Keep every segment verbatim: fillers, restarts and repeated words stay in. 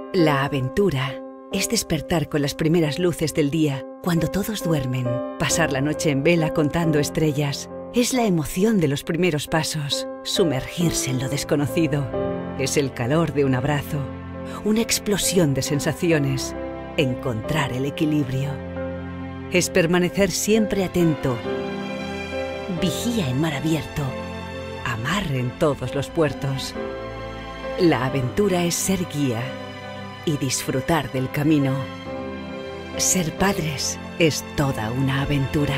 La aventura es despertar con las primeras luces del día, cuando todos duermen. Pasar la noche en vela contando estrellas. Es la emoción de los primeros pasos. Sumergirse en lo desconocido. Es el calor de un abrazo. Una explosión de sensaciones. Encontrar el equilibrio. Es permanecer siempre atento. Vigía en mar abierto. Amar en todos los puertos. La aventura es ser guía y disfrutar del camino. Ser padres es toda una aventura.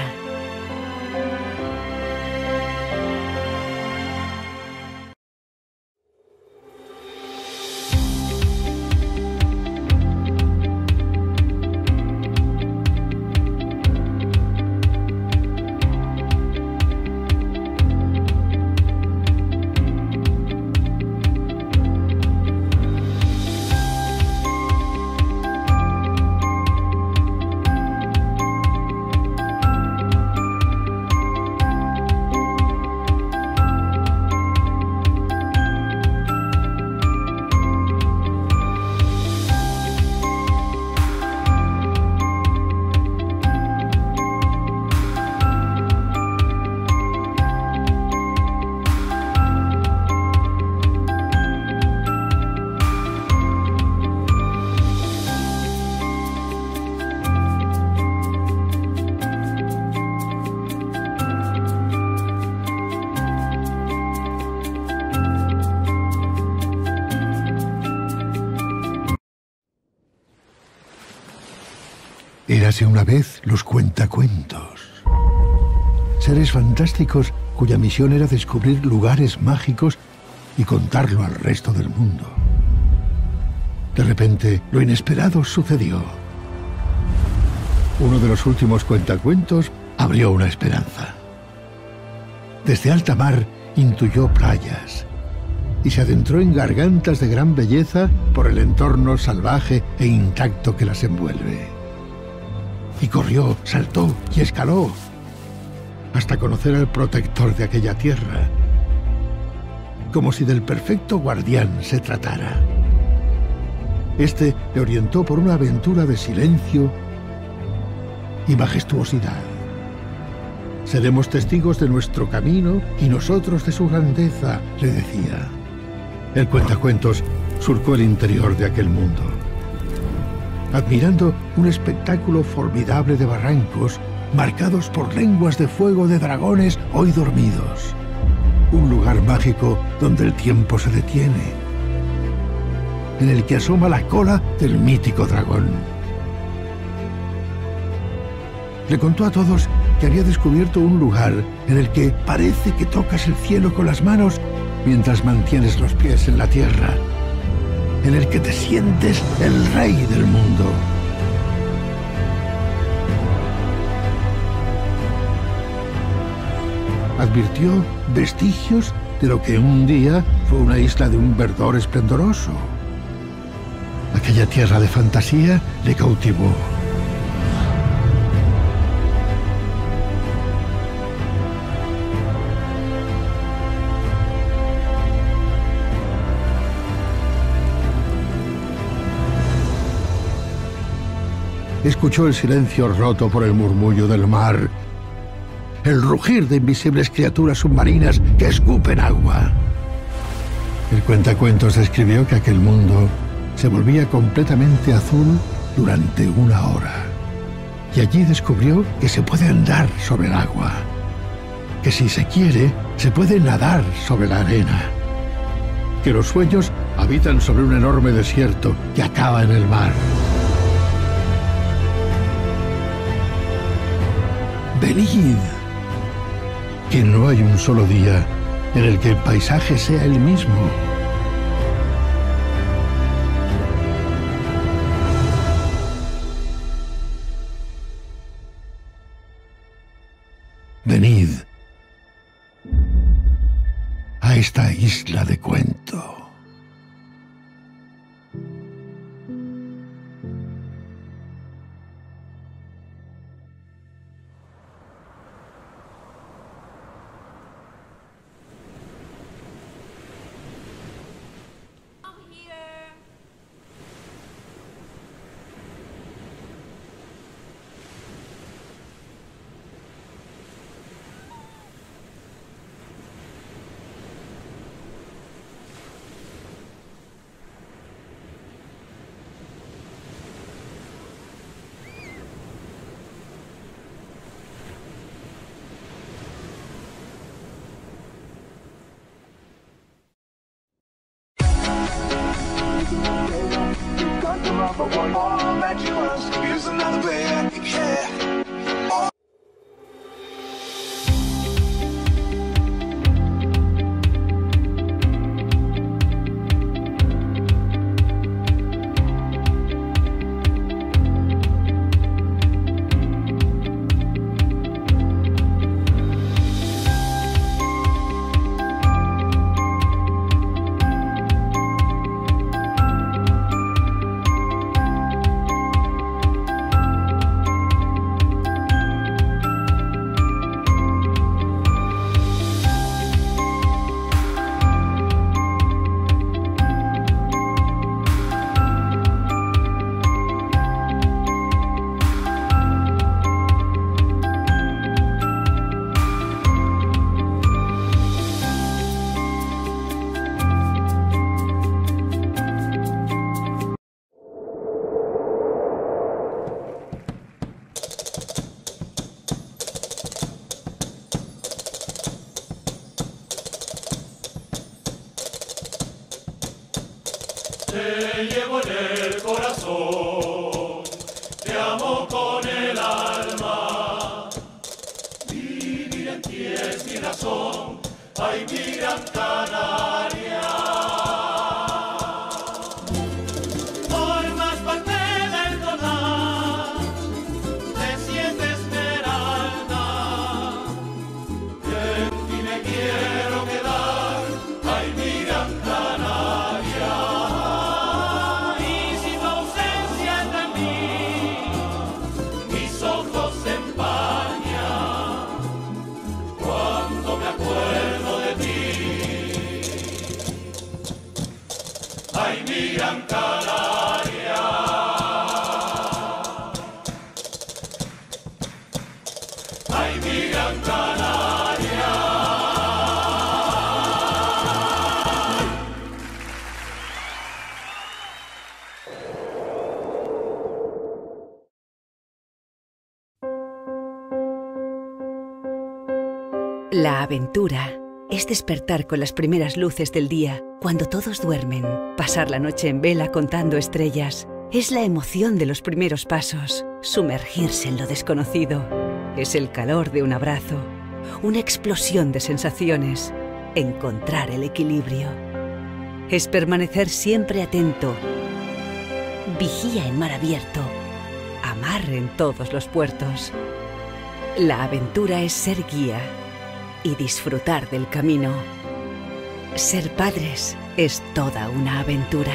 Érase una vez los cuentacuentos. Seres fantásticos cuya misión era descubrir lugares mágicos y contarlo al resto del mundo. De repente, lo inesperado sucedió. Uno de los últimos cuentacuentos abrió una esperanza. Desde alta mar intuyó playas y se adentró en gargantas de gran belleza por el entorno salvaje e intacto que las envuelve. Y corrió, saltó y escaló hasta conocer al protector de aquella tierra, como si del perfecto guardián se tratara. Este le orientó por una aventura de silencio y majestuosidad. Seremos testigos de nuestro camino y nosotros de su grandeza, le decía. El cuentacuentos surcó el interior de aquel mundo, admirando un espectáculo formidable de barrancos marcados por lenguas de fuego de dragones hoy dormidos. Un lugar mágico donde el tiempo se detiene, en el que asoma la cola del mítico dragón. Le contó a todos que había descubierto un lugar en el que parece que tocas el cielo con las manos mientras mantienes los pies en la tierra, en el que te sientes el rey del mundo. Advirtió vestigios de lo que un día fue una isla de un verdor esplendoroso. Aquella tierra de fantasía le cautivó. Escuchó el silencio roto por el murmullo del mar, el rugir de invisibles criaturas submarinas que escupen agua. El cuentacuentos describió que aquel mundo se volvía completamente azul durante una hora. Y allí descubrió que se puede andar sobre el agua, que si se quiere, se puede nadar sobre la arena, que los sueños habitan sobre un enorme desierto que acaba en el mar. Venid, que no hay un solo día en el que el paisaje sea el mismo. Venid a esta isla de cuento. Te llevo en el corazón, te amo con el alma. Vivir en ti es mi razón, ay, mi gran Canaria. Formas parte del total, te sientes esmeralda. En ti me quiero quedar, ay, mi gran Canaria. Ay, mi gran Canaria. Ay, mi gran Canaria. La aventura es despertar con las primeras luces del día, cuando todos duermen. Pasar la noche en vela contando estrellas. Es la emoción de los primeros pasos. Sumergirse en lo desconocido. Es el calor de un abrazo. Una explosión de sensaciones. Encontrar el equilibrio. Es permanecer siempre atento. Vigía en mar abierto. Amar en todos los puertos. La aventura es ser guía y disfrutar del camino. Ser padres es toda una aventura.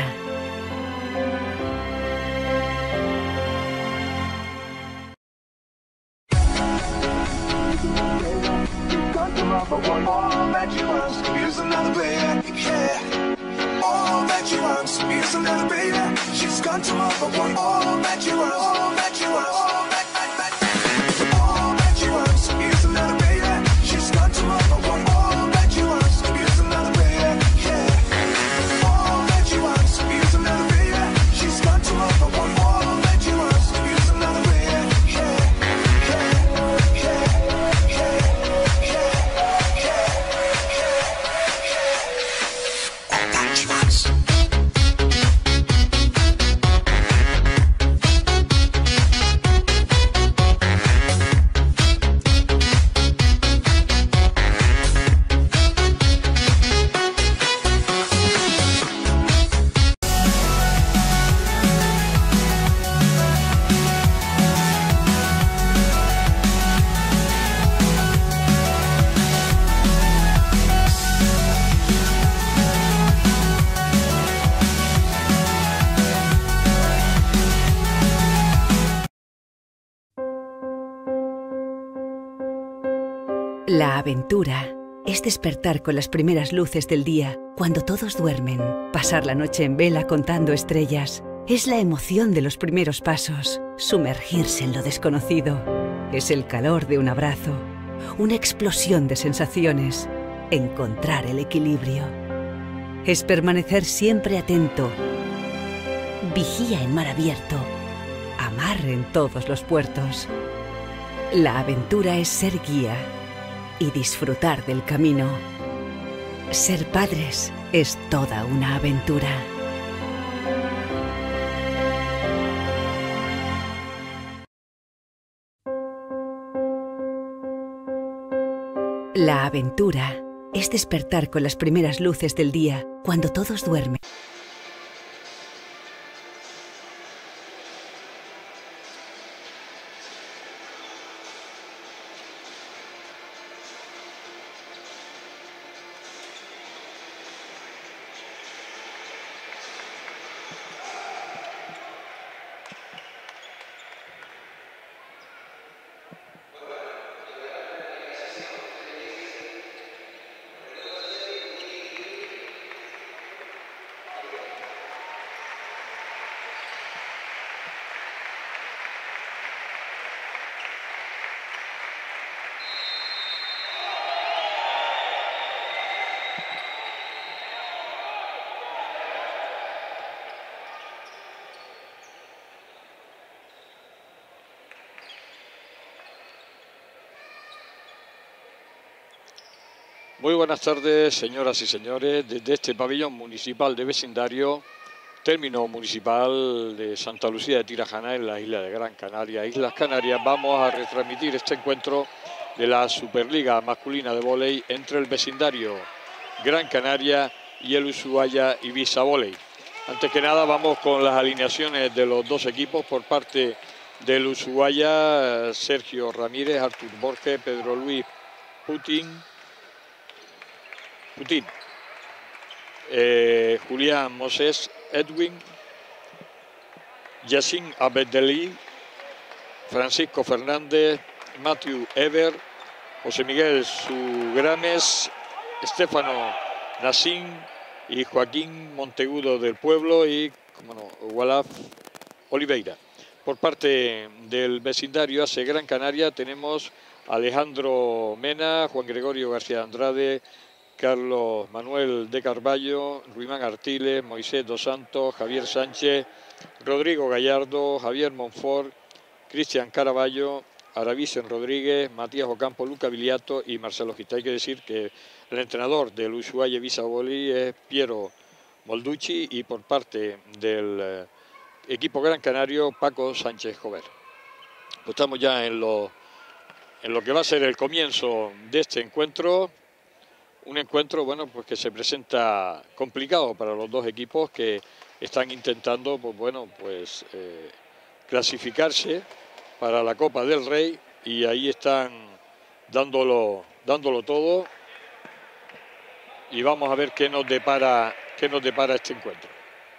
La aventura es despertar con las primeras luces del día, cuando todos duermen. Pasar la noche en vela contando estrellas. Es la emoción de los primeros pasos. Sumergirse en lo desconocido. Es el calor de un abrazo. Una explosión de sensaciones. Encontrar el equilibrio. Es permanecer siempre atento. Vigía en mar abierto. Amar en todos los puertos. La aventura es ser guía y disfrutar del camino. Ser padres es toda una aventura. La aventura es despertar con las primeras luces del día cuando todos duermen. Muy buenas tardes, señoras y señores, desde este pabellón municipal de vecindario, término municipal de Santa Lucía de Tirajana, en la isla de Gran Canaria, Islas Canarias, vamos a retransmitir este encuentro de la Superliga masculina de vóley entre el vecindario Gran Canaria y el Ushuaia Ibiza Vóley. Antes que nada vamos con las alineaciones de los dos equipos. Por parte del Ushuaia, Sergio Ramírez, Artur Borges, Pedro Luis Putin, Putin, eh, Julián Moses, Edwin, Yassin Abedeli, Francisco Fernández, Matthew Ever, José Miguel Sugrames, Estefano Nassim y Joaquín Montegudo del Pueblo y, como no, Walaf Oliveira. Por parte del vecindario A C Gran Canaria tenemos Alejandro Mena, Juan Gregorio García Andrade, Carlos Manuel de Carballo, Ruimán Artiles, Moisés dos Santos, Javier Sánchez, Rodrigo Gallardo, Javier Monfort, Cristian Caraballo, Aravisen Rodríguez, Matías Ocampo, Luca Viliato y Marcelo Gita. Hay que decir que el entrenador del Ushuaia Ibiza Vóley es Piero Molducci y por parte del eh, equipo gran canario, Paco Sánchez Jover. Pues estamos ya en lo, en lo que va a ser el comienzo de este encuentro. Un encuentro, bueno, pues que se presenta complicado para los dos equipos que están intentando, pues bueno, pues eh, clasificarse para la Copa del Rey y ahí están dándolo, dándolo todo. Y vamos a ver qué nos depara, qué nos depara este encuentro.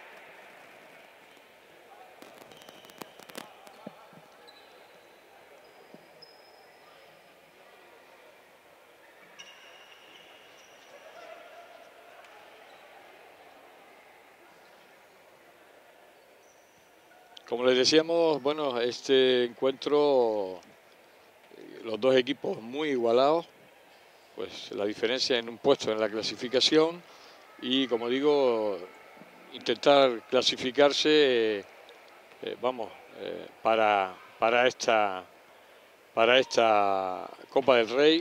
Como les decíamos, bueno, este encuentro, los dos equipos muy igualados, pues la diferencia en un puesto en la clasificación y, como digo, intentar clasificarse, eh, vamos, eh, para, para, esta, para esta Copa del Rey.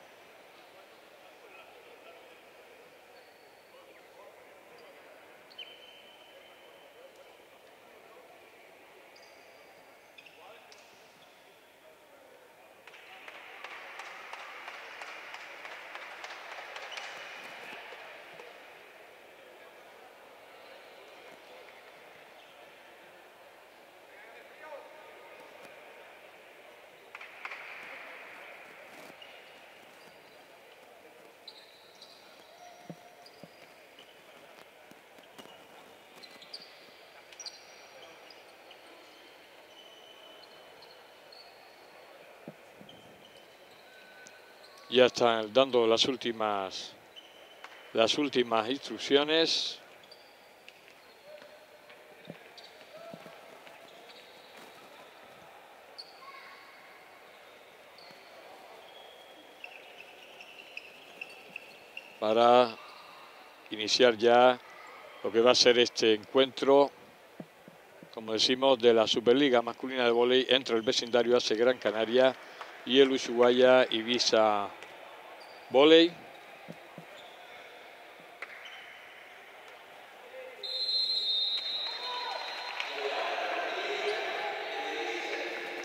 Ya están dando las últimas, las últimas instrucciones. Para iniciar ya lo que va a ser este encuentro, como decimos, de la Superliga masculina de vóley entre el vecindario A C Gran Canaria y el Ushuaia Ibiza Vóley.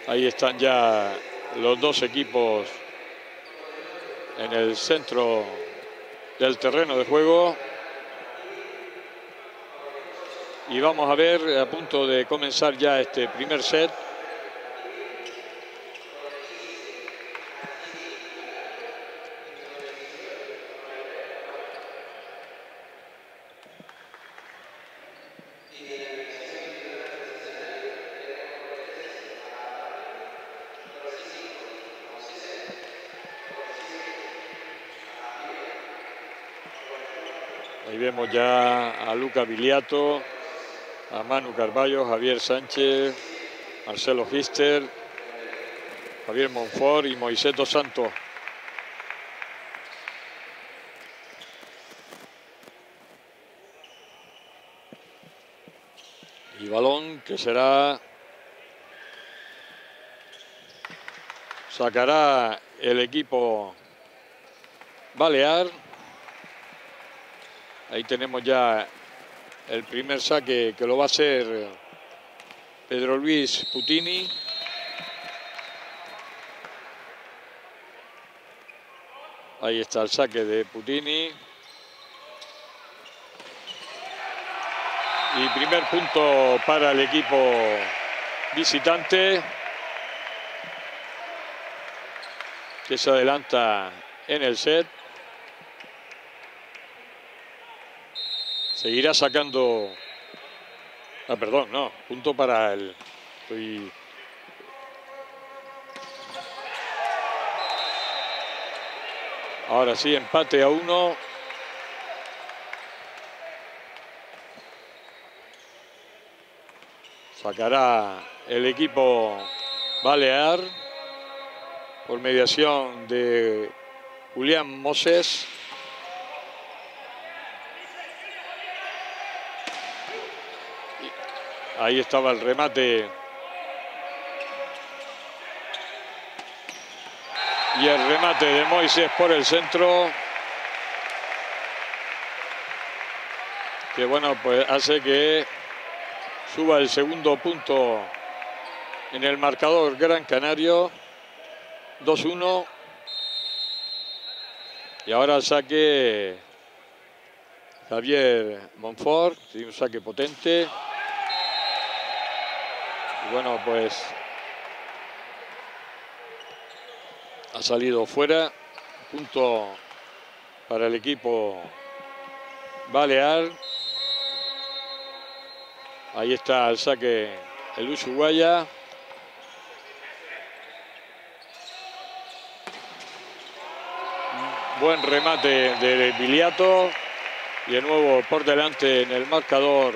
Ahí están ya los dos equipos en el centro del terreno de juego. Y vamos a ver, a punto de comenzar ya este primer set. Ahí vemos ya a Luca Biliato, a Manu Carballo, Javier Sánchez, Marcelo Pfister, Javier Monfort y Moisés dos Santos. Y balón que será, sacará el equipo balear. Ahí tenemos ya el primer saque que lo va a hacer Pedro Luis Putini. Ahí está el saque de Putini. Y primer punto para el equipo visitante, que se adelanta en el set. Seguirá sacando... Ah, perdón, no. Punto para el... Estoy... Ahora sí, empate a uno. Sacará el equipo balear por mediación de Julián Moses. Ahí estaba el remate. Y el remate de Moisés por el centro. Que bueno, pues hace que suba el segundo punto en el marcador Gran Canario. dos uno. Y ahora el saque Javier Monfort. Sí, un saque potente. Y bueno, pues ha salido fuera. Punto para el equipo balear. Ahí está el saque el Ushuaia. Buen remate de Biliato. Y de nuevo por delante en el marcador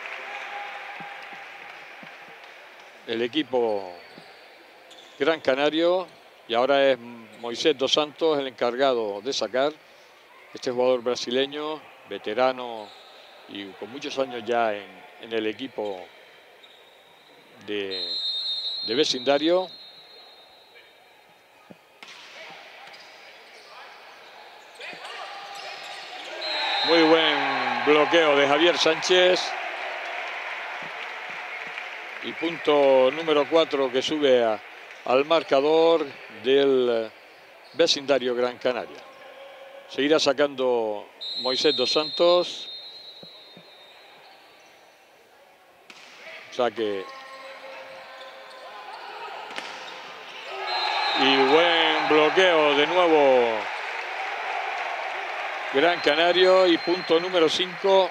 el equipo Gran Canario. Y ahora es Moisés dos Santos el encargado de sacar. Este jugador brasileño, veterano y con muchos años ya en, en el equipo de, de vecindario. Muy buen bloqueo de Javier Sánchez. Y punto número cuatro que sube a, al marcador del vecindario Gran Canaria. Seguirá sacando Moisés dos Santos. Saque. Y buen bloqueo de nuevo Gran Canario. Y punto número cinco.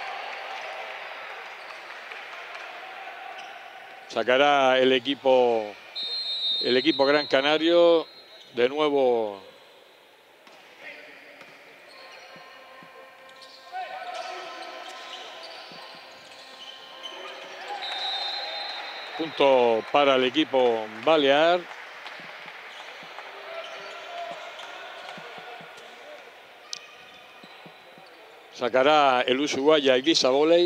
Sacará el equipo, el equipo Gran Canario. De nuevo punto para el equipo balear. Sacará el Ushuaia Ibiza Volley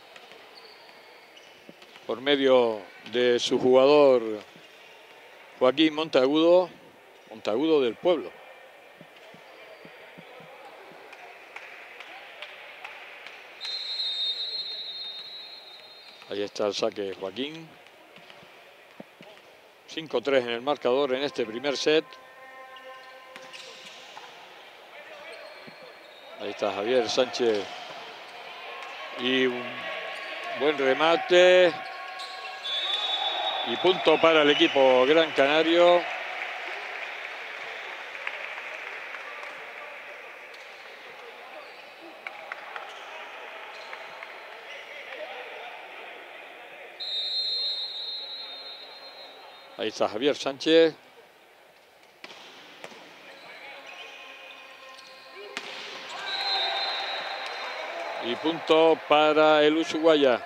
por medio de su jugador Joaquín Monteagudo, Monteagudo del Pueblo. Ahí está el saque de Joaquín. cinco tres en el marcador en este primer set. Ahí está Javier Sánchez. Y un buen remate. Y punto para el equipo Gran Canario. Ahí está Javier Sánchez. Y punto para el Ushuaia.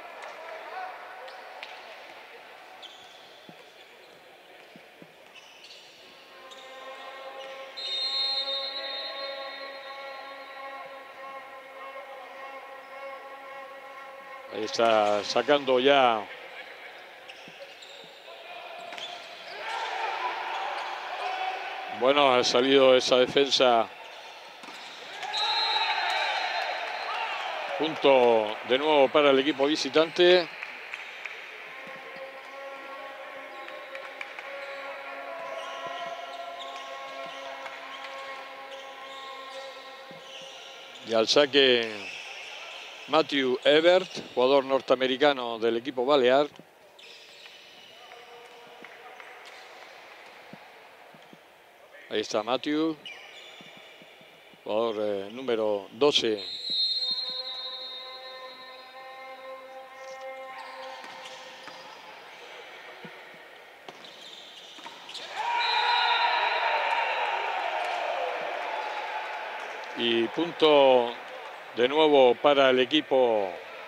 Ahí está sacando ya bueno, ha salido esa defensa. Punto de nuevo para el equipo visitante. Y al saque Matthew Ebert, jugador norteamericano del equipo balear. Ahí está Matthew, jugador eh, número doce. Y punto de nuevo para el equipo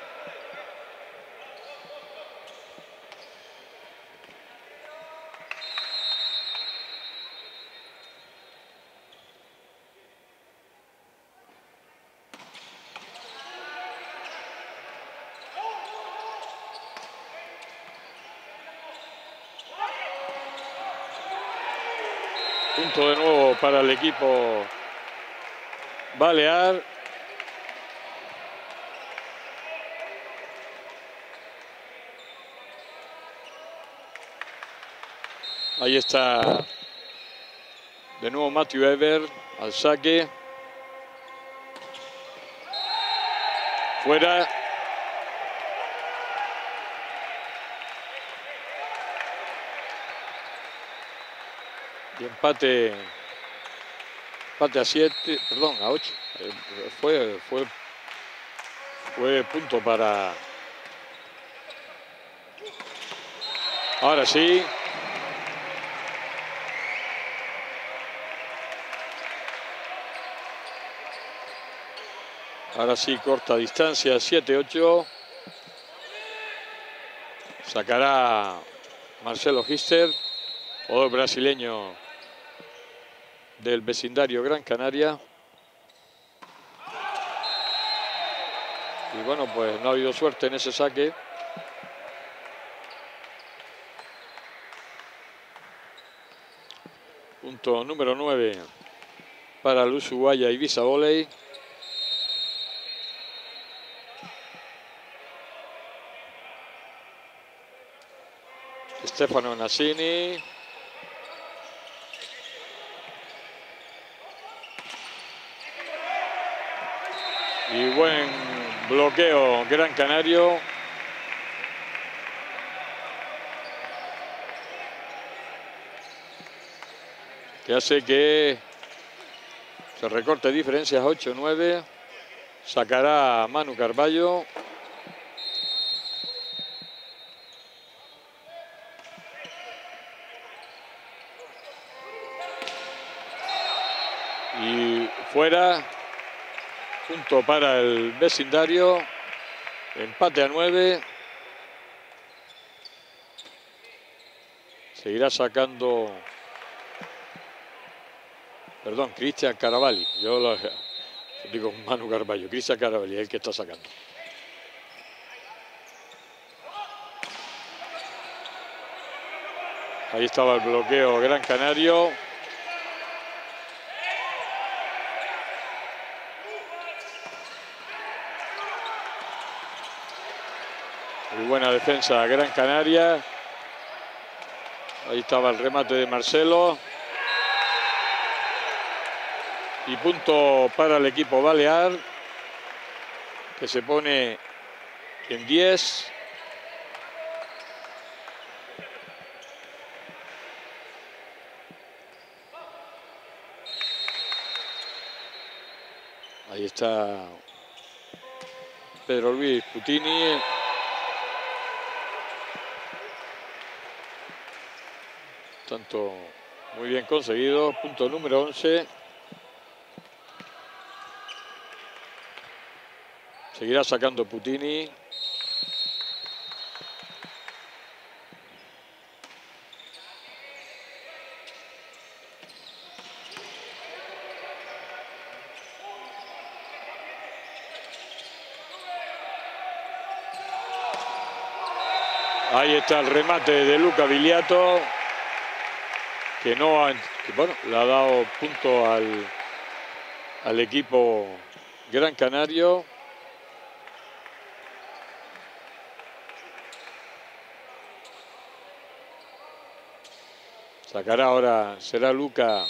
punto de nuevo para el equipo balear. Ahí está de nuevo Matthew Ebert al saque. Fuera. Y empate. Empate a siete, perdón, a ocho. Eh, fue, fue, fue punto para... Ahora sí. Ahora sí, corta distancia, siete ocho. Sacará Marcelo Hister, jugador brasileño del vecindario Gran Canaria. Y bueno, pues no ha habido suerte en ese saque. Punto número nueve para el Ushuaia Ibiza Volley. Stefano Nassini. Y buen bloqueo Gran Canario. Que hace que se recorte diferencias ocho nueve. Sacará Manu Carballo. Y fuera. Punto para el vecindario. Empate a nueve. Seguirá sacando... Perdón, Cristian Caravalli. Yo lo digo Manu Carballo. Cristian Caravalli es el que está sacando. Ahí estaba el bloqueo Gran Canario. Muy buena defensa Gran Canaria. Ahí estaba el remate de Marcelo. Y punto para el equipo balear, que se pone en diez. Ahí está Pedro Luis Putini. Tanto muy bien conseguido. Punto número once. Seguirá sacando Putini. Ahí está el remate de Luca Biliato, que no ha, que, bueno, le ha dado punto al, al equipo Gran Canario. Sacará ahora, será Luca.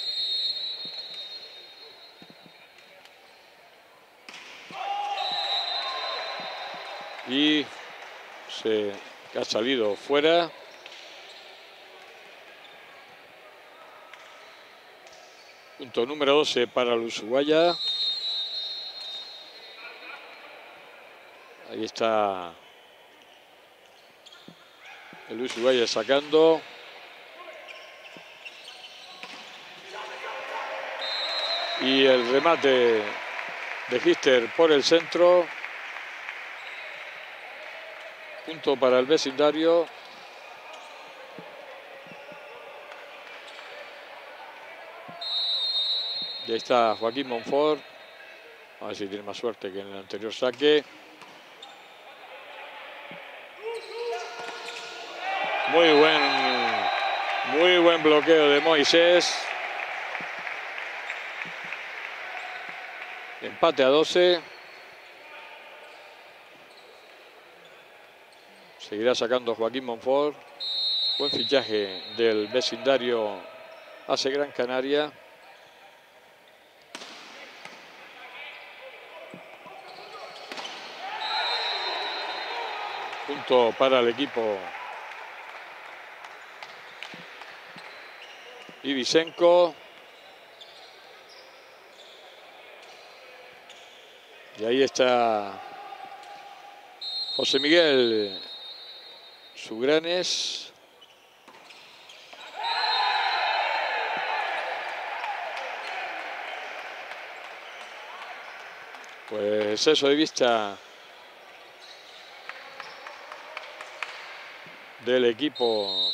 Y se ha salido fuera. Punto número doce para el Ushuaia. Ahí está el Ushuaia sacando. Y el remate de Gister por el centro. Punto para el vecindario. Y ahí está Joaquín Monfort. A ver si tiene más suerte que en el anterior saque. Muy buen, muy buen bloqueo de Moisés. Empate a doce. Seguirá sacando Joaquín Monfort. Buen fichaje del vecindario hace Gran Canaria. Punto para el equipo Ibisenko. Y ahí está José Miguel Sugranes. Pues eso de vista del equipo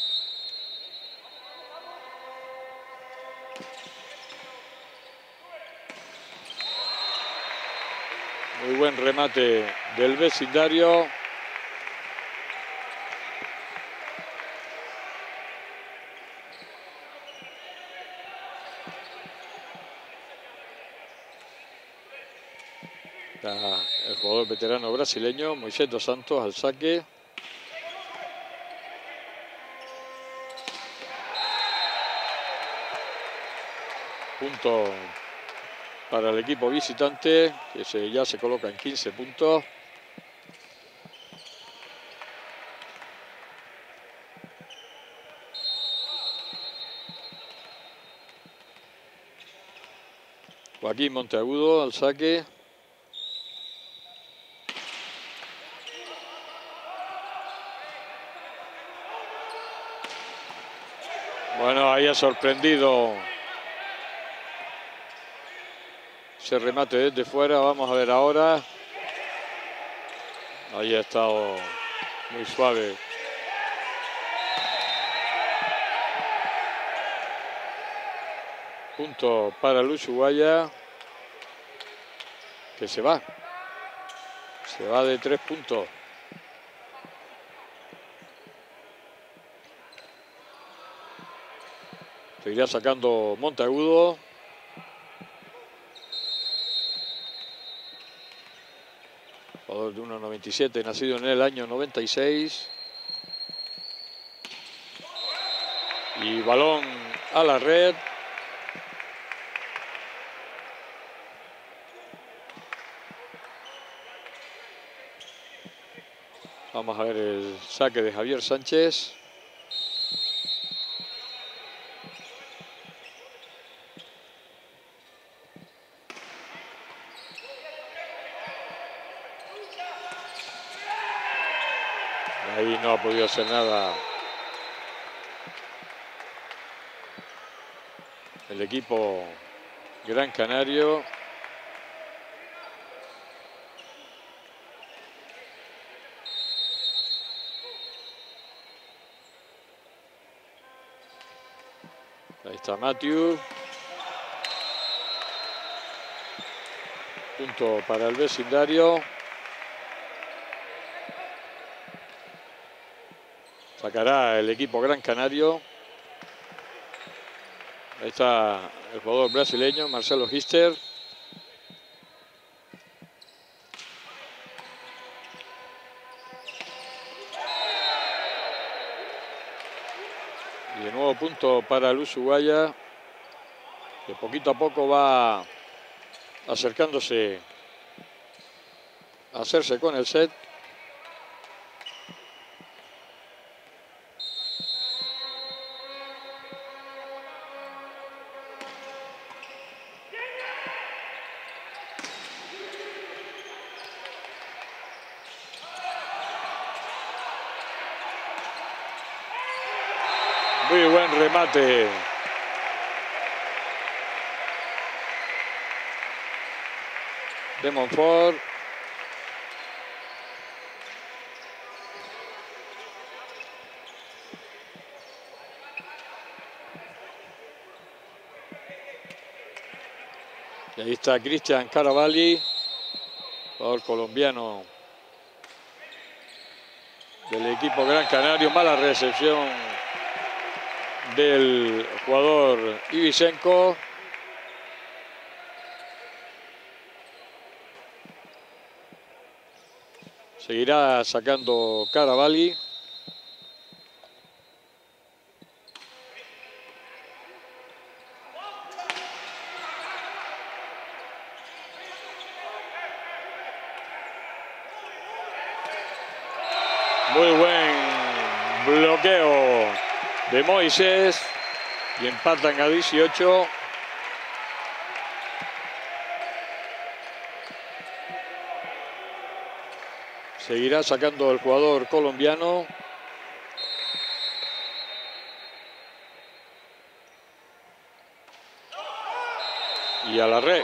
muy buen remate del vecindario. Está el jugador veterano brasileño Moisés dos Santos al saque. Punto para el equipo visitante, que se, ya se coloca en quince puntos. Joaquín Monteagudo al saque. Bueno, ahí ha sorprendido ese remate desde fuera. Vamos a ver ahora. Ahí ha estado muy suave. Punto para el Ushuaia, que se va. Se va de tres puntos. Seguirá sacando Monteagudo. Jugador de uno noventa y siete, nacido en el año noventa y seis. Y balón a la red. Vamos a ver el saque de Javier Sánchez. Ahí no ha podido hacer nada el equipo Gran Canario. Ahí está Matthew. Punto para el vecindario. Sacará el equipo Gran Canario. Ahí está el jugador brasileño Marcelo Hister. Y de nuevo punto para el Ushuaia, que poquito a poco va acercándose a hacerse con el set. Muy buen remate de Monfort. Y ahí está Cristian Caravalli, jugador colombiano del equipo Gran Canario. Mala recepción del jugador Ivicenko. Seguirá sacando Caravalli. Muy buen bloqueo de Moisés y empatan a dieciocho. Seguirá sacando el jugador colombiano. Y a la red.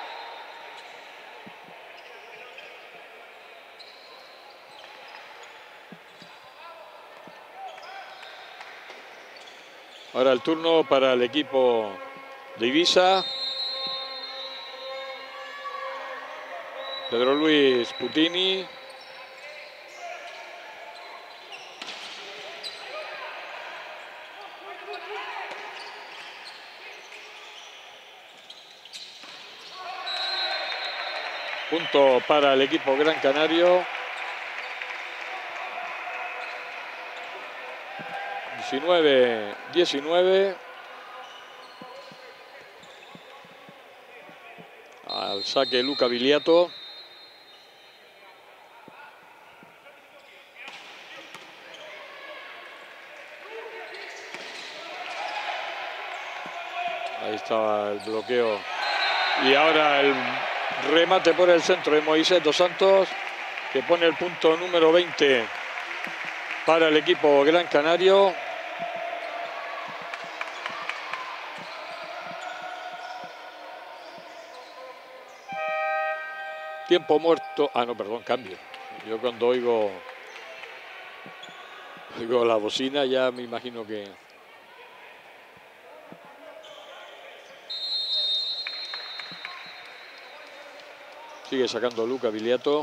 Ahora el turno para el equipo de Ibiza. Pedro Luis Putini. Punto para el equipo Gran Canario. diecinueve diecinueve. Al saque Luca Biliato. Ahí estaba el bloqueo. Y ahora el remate por el centro de Moisés dos Santos, que pone el punto número veinte para el equipo Gran Canario. Tiempo muerto. Ah, no, perdón, cambio. Yo cuando oigo, oigo la bocina ya me imagino que... Sigue sacando Luca Biliato.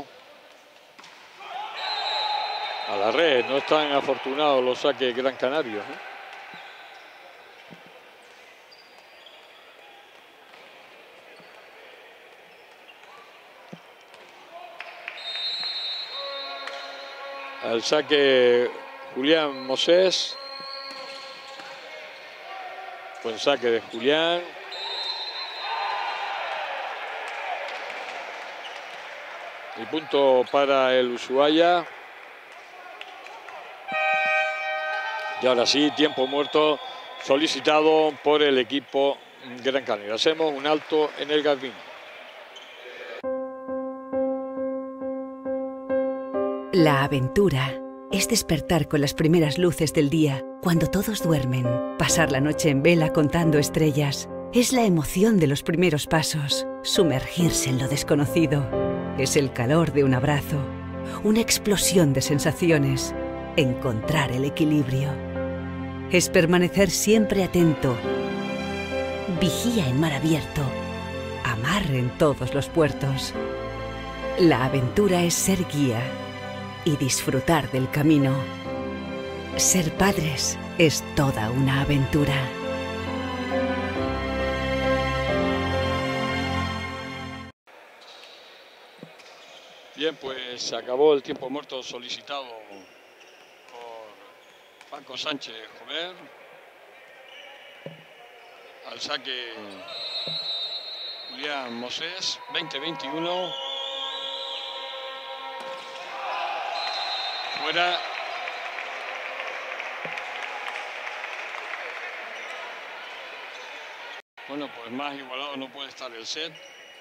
A la red. No están afortunados los saques Gran Canario, ¿eh? Al saque Julián Mosés. Buen saque de Julián. Y punto para el Ushuaia. Y ahora sí, tiempo muerto solicitado por el equipo Gran Canaria. Hacemos un alto en el Garbín. La aventura es despertar con las primeras luces del día, cuando todos duermen. Pasar la noche en vela contando estrellas. Es la emoción de los primeros pasos. Sumergirse en lo desconocido. Es el calor de un abrazo. Una explosión de sensaciones. Encontrar el equilibrio. Es permanecer siempre atento. Vigía en mar abierto. Amar en todos los puertos. La aventura es ser guía y disfrutar del camino. Ser padres es toda una aventura. Bien, pues se acabó el tiempo muerto solicitado por Paco Sánchez Jover. Al saque Julián Mosés, veinte veintiuno. Fuera. Bueno, pues más igualado no puede estar el set.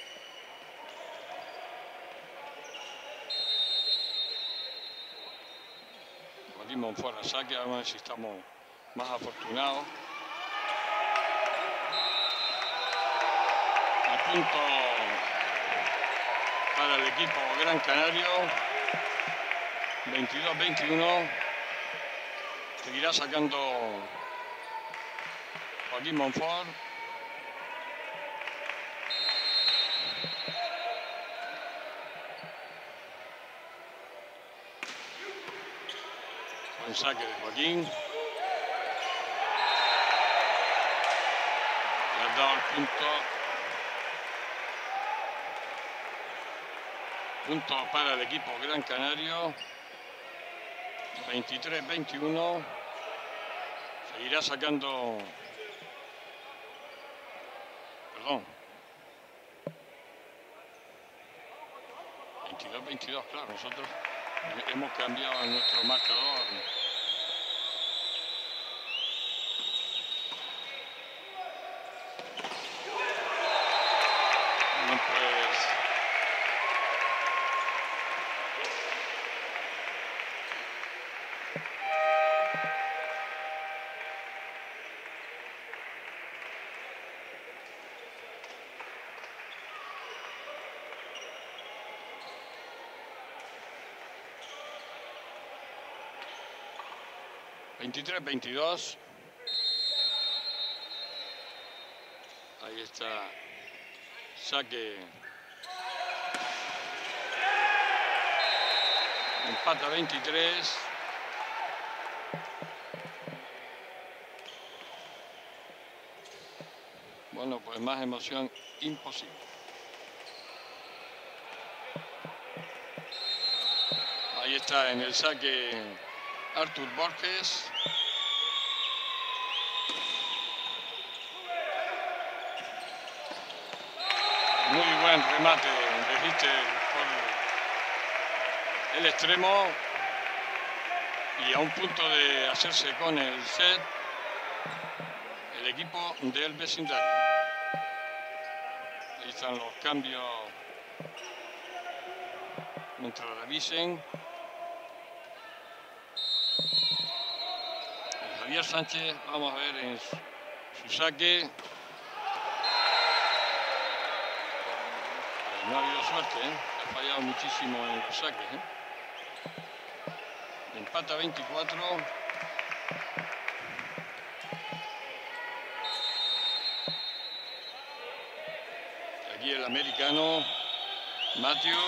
Joaquín Monfort al saque, vamos a ver si estamos más afortunados. Y punto para el equipo Gran Canario. veintidós veintiuno. Seguirá sacando Joaquín Monfort. Buen saque de Joaquín. Le ha dado el punto. Punto para el equipo Gran Canario. veintitrés veintiuno. Seguirá sacando. Perdón. veintidós veintidós, claro, nosotros hemos cambiado nuestro marcador. Bueno, pues veintitrés veintidós. Ahí está. Saque. Empata veintitrés. Bueno, pues más emoción imposible. Ahí está en el saque Artur Borges. Muy buen remate de Richter por el extremo. Y a un punto de hacerse con el set el equipo del vecindario. Ahí están los cambios mientras revisen. Javier Sánchez, vamos a ver en su, su saque. Eh, no ha habido suerte, ¿eh? Ha fallado muchísimo en los saques, ¿eh? Empata veinticuatro. Aquí el americano Matthew.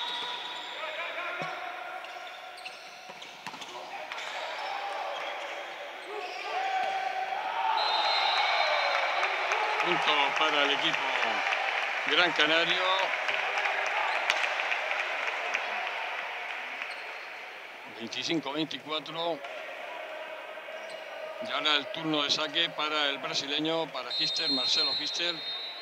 Punto para el equipo Gran Canario. veinticinco veinticuatro. Y ahora el turno de saque para el brasileño, para Pfister, Marcelo Pfister.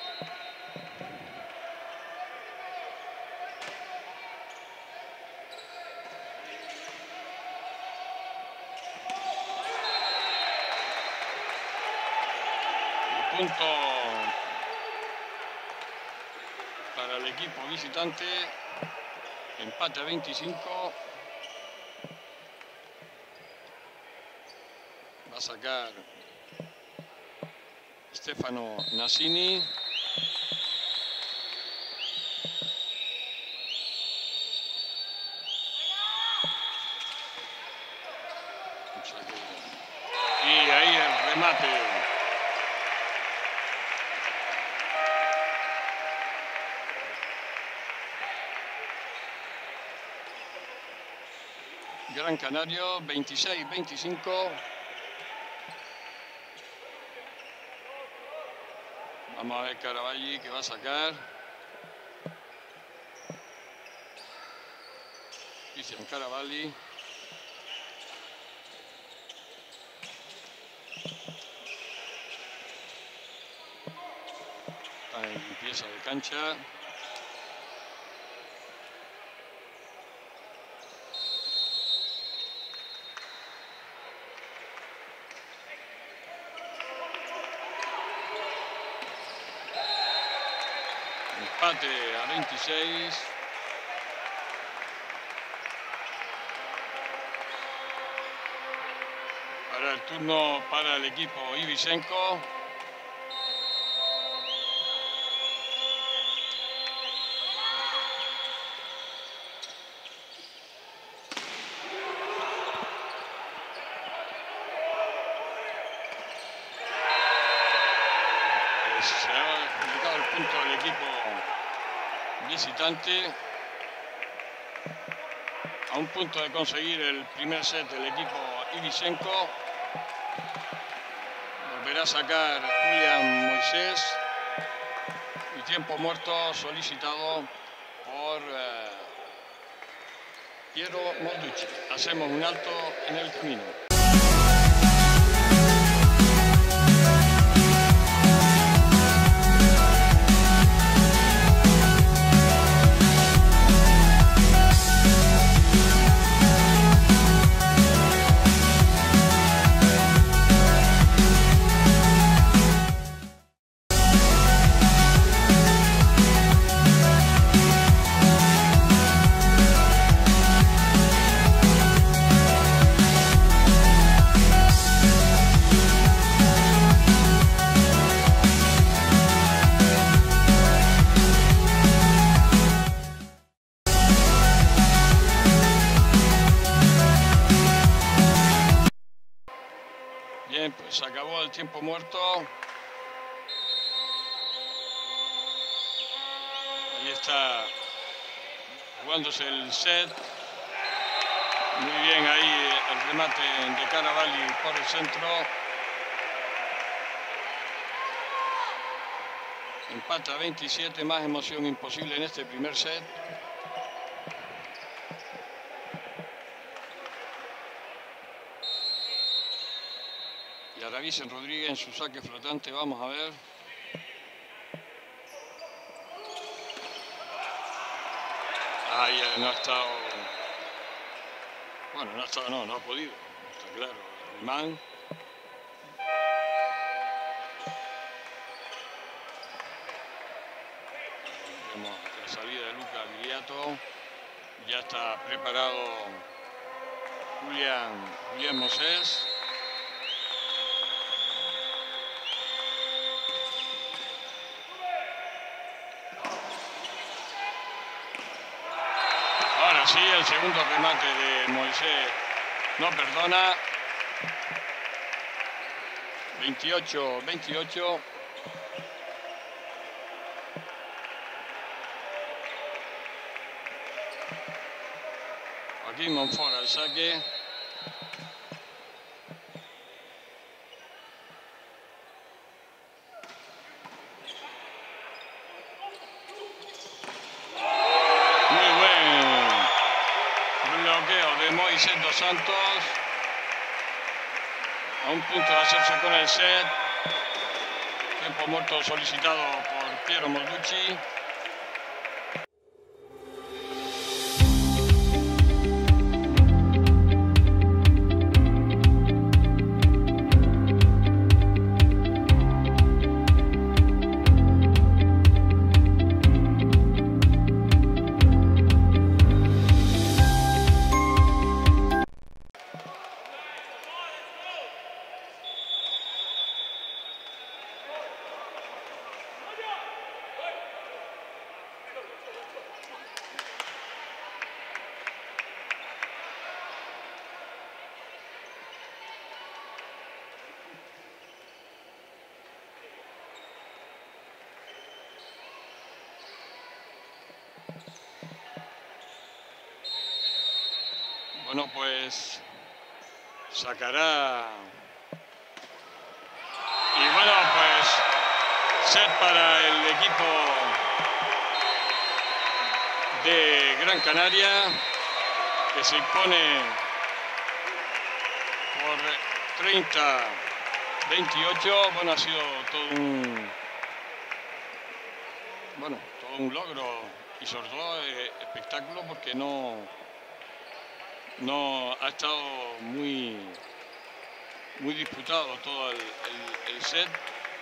Y punto para el equipo visitante. Empate a veinticinco. Va a sacar Stefano Nassini. Y ahí el remate. Gran Canario, veintiséis veinticinco. Vamos a ver Caravalli que va a sacar. Cristian Caravalli. Está en limpieza de cancha. Empate a veintiséis. Ahora el turno para el equipo Ivisenko. Se ha adjudicado el punto del equipo visitante. A un punto de conseguir el primer set del equipo Ivisenko. Volverá a sacar Julián Moisés. Y tiempo muerto solicitado por eh, Piero Molducci. Hacemos un alto en el camino. Bien, pues se acabó el tiempo muerto. Ahí está jugándose el set. Muy bien ahí el remate de Caravalli por el centro. Empate a veintisiete, más emoción imposible en este primer set. Y ahora Vicen Rodríguez en su saque flotante, vamos a ver. Ahí no ha estado. Bueno, no ha estado, no, no ha podido. Está claro, el alemán. Vemos la salida de Luca Viriato. Ya está preparado Julián, Julián Moisés. Ahora sí, el segundo remate de Moisés no perdona. veintiocho veintiocho. Joaquín Monfort al saque. Moisés dos Santos. a un punto de hacerse con el set. Tiempo muerto solicitado por Piero Molducci. Bueno, pues sacará. Y bueno, pues set para el equipo de Gran Canaria, que se impone por treinta a veintiocho. Bueno, ha sido todo un, bueno, todo un logro y sobre todo eh, espectáculo, porque no, no ha estado muy, muy disputado todo el, el, el set.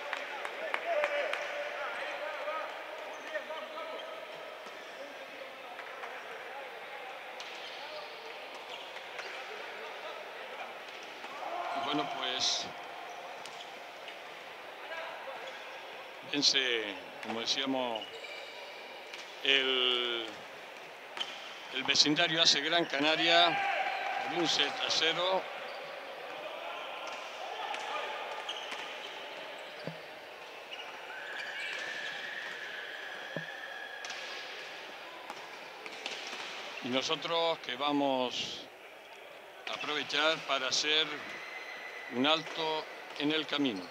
Bueno, pues vence, como decíamos, el, el vecindario hace Gran Canaria por un set a cero. Y nosotros que vamos a aprovechar para hacer un alto en el camino.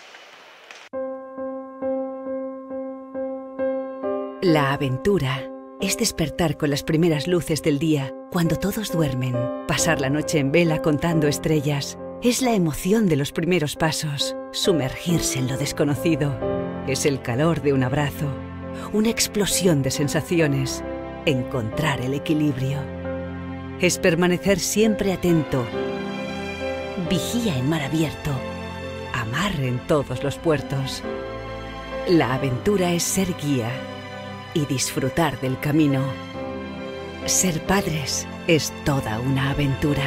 La aventura es despertar con las primeras luces del día, cuando todos duermen. Pasar la noche en vela contando estrellas. Es la emoción de los primeros pasos. Sumergirse en lo desconocido. Es el calor de un abrazo. Una explosión de sensaciones. Encontrar el equilibrio. Es permanecer siempre atento. Vigía en mar abierto. Amar en todos los puertos. La aventura es ser guía y disfrutar del camino. Ser padres es toda una aventura.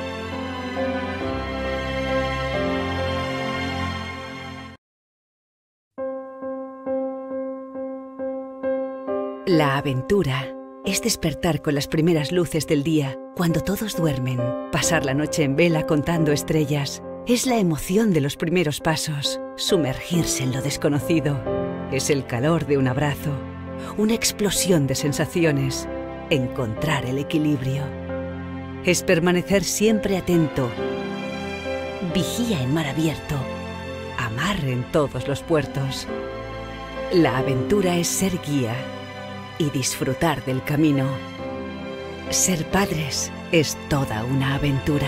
La aventura es despertar con las primeras luces del día, cuando todos duermen. Pasar la noche en vela contando estrellas. Es la emoción de los primeros pasos. Sumergirse en lo desconocido. Es el calor de un abrazo. Una explosión de sensaciones. Encontrar el equilibrio. Es permanecer siempre atento. Vigía en mar abierto. Amar en todos los puertos. La aventura es ser guía y disfrutar del camino. Ser padres es toda una aventura.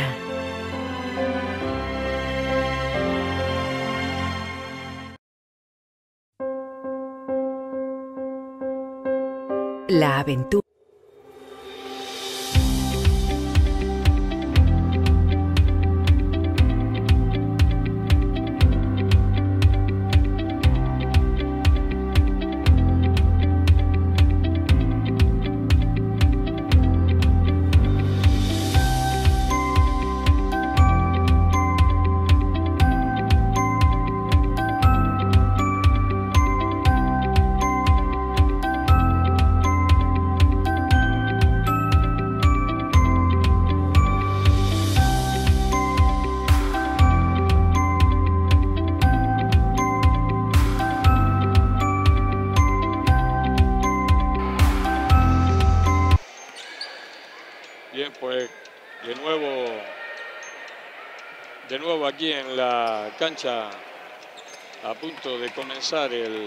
La aventura. Bien, pues de nuevo, de nuevo aquí en la cancha, a punto de comenzar el,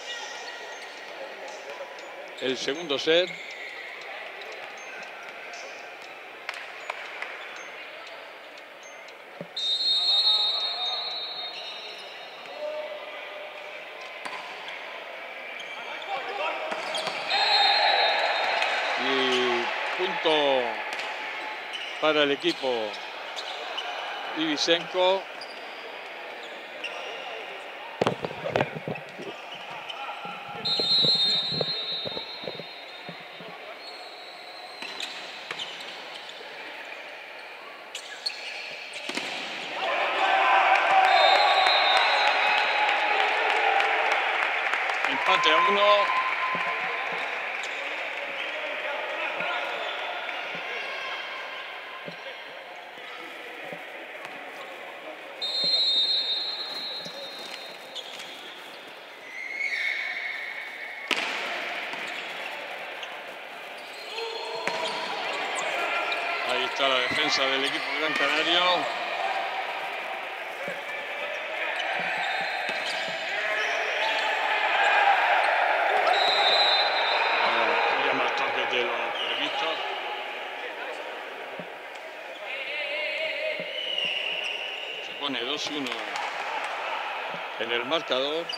el segundo set. punto para el equipo Divisenko. Empate a uno. Ahí está la defensa del equipo Gran Canario. Había más toques de lo previsto. Se pone dos uno en el marcador.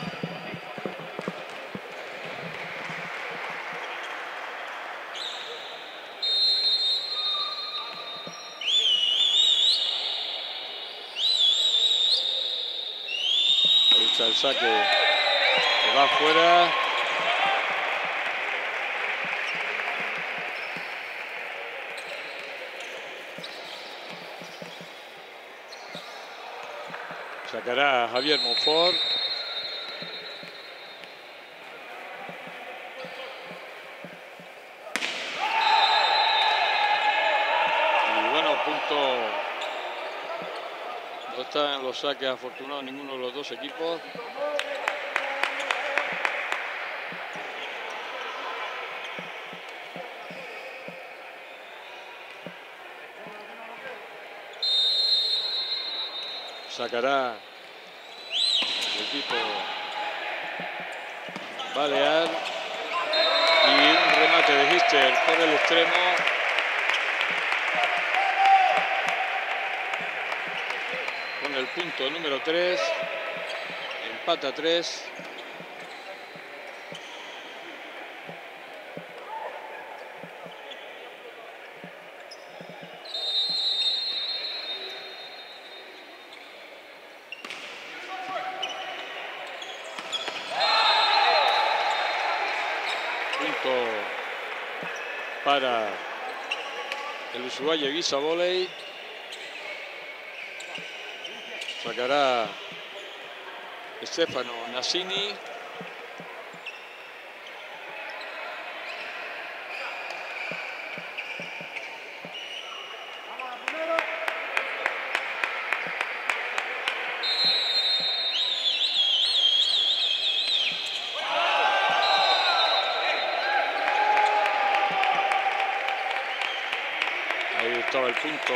El saque que va afuera. Sacará Javier Monfort. Y bueno, punto. No están los saques afortunados ninguno de los dos equipos. Sacará el equipo Balear. Y un remate de Hister por el extremo. Con el punto número tres. Empata tres. Punto para el Ushuaia Giza Volley. Sacará Stefano Nassini. Ahí estaba el punto.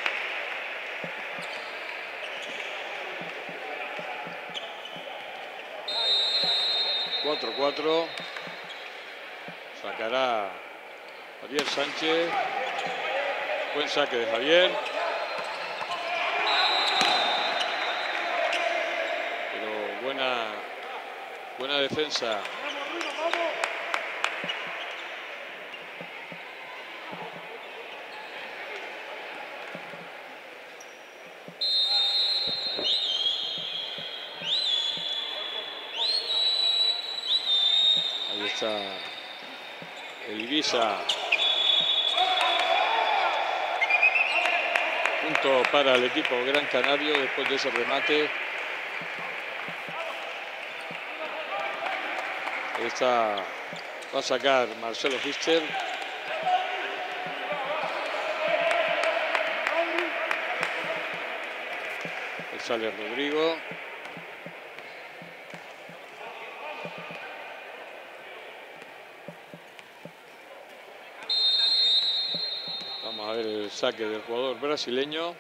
cuatro cuatro. Sacará Javier Sánchez. Buen saque de Javier. Pero buena, buena defensa. Ahí está el Ibiza. Punto para el equipo Gran Canario después de ese remate. Ahí está, va a sacar Marcelo Hister. Ahí sale Rodrigo. Vamos a ver el saque del jugador brasileño.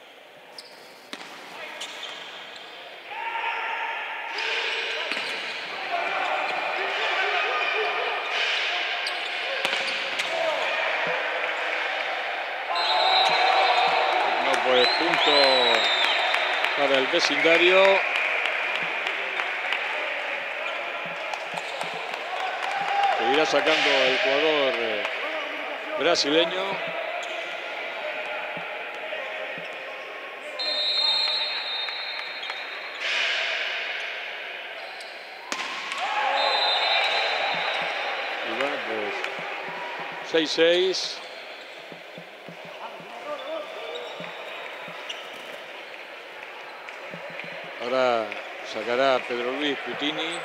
No, pues punto para el vecindario. Seguirá sacando el jugador eh, brasileño. Y bueno, pues seis seis. Ahora sacará Pedro Luis Cutini.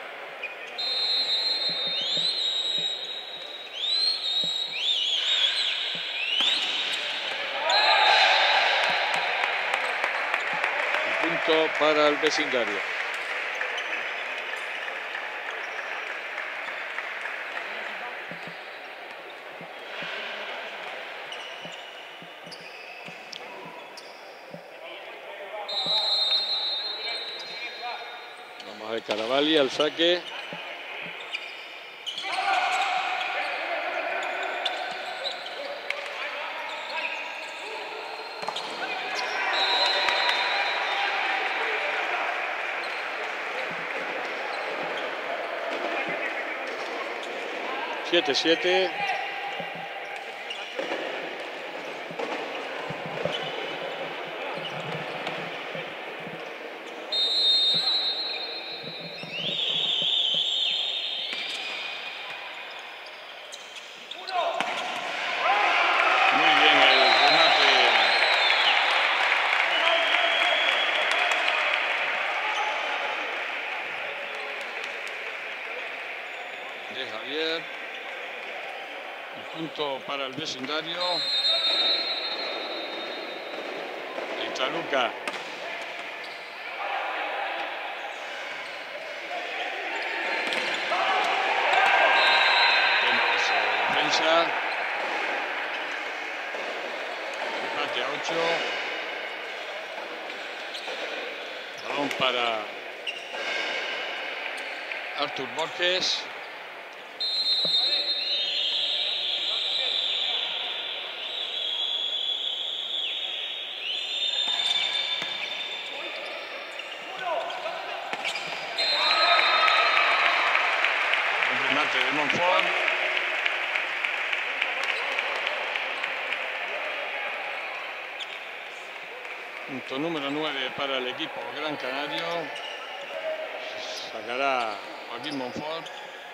Y punto para el vecindario. Vamos a ver Caravalli al saque. siete siete. De Javier. El punto para el vecindario. Italuca. Tenemos defensa. Empate a ocho. Balón para Artur Borges. De Monfort. Punto número nueve para el equipo Gran Canario. Sacará Joaquín Monfort.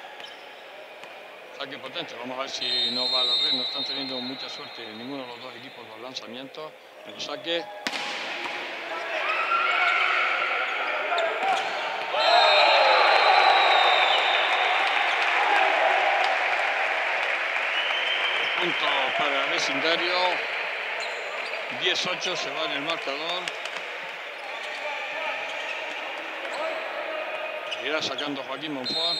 Saque potente. Vamos a ver si no va a la red. No están teniendo mucha suerte ninguno de los dos equipos los lanzamientos. El saque. Punto para el vecindario. diez ocho se va en el marcador. Seguirá sacando Joaquín Monfort.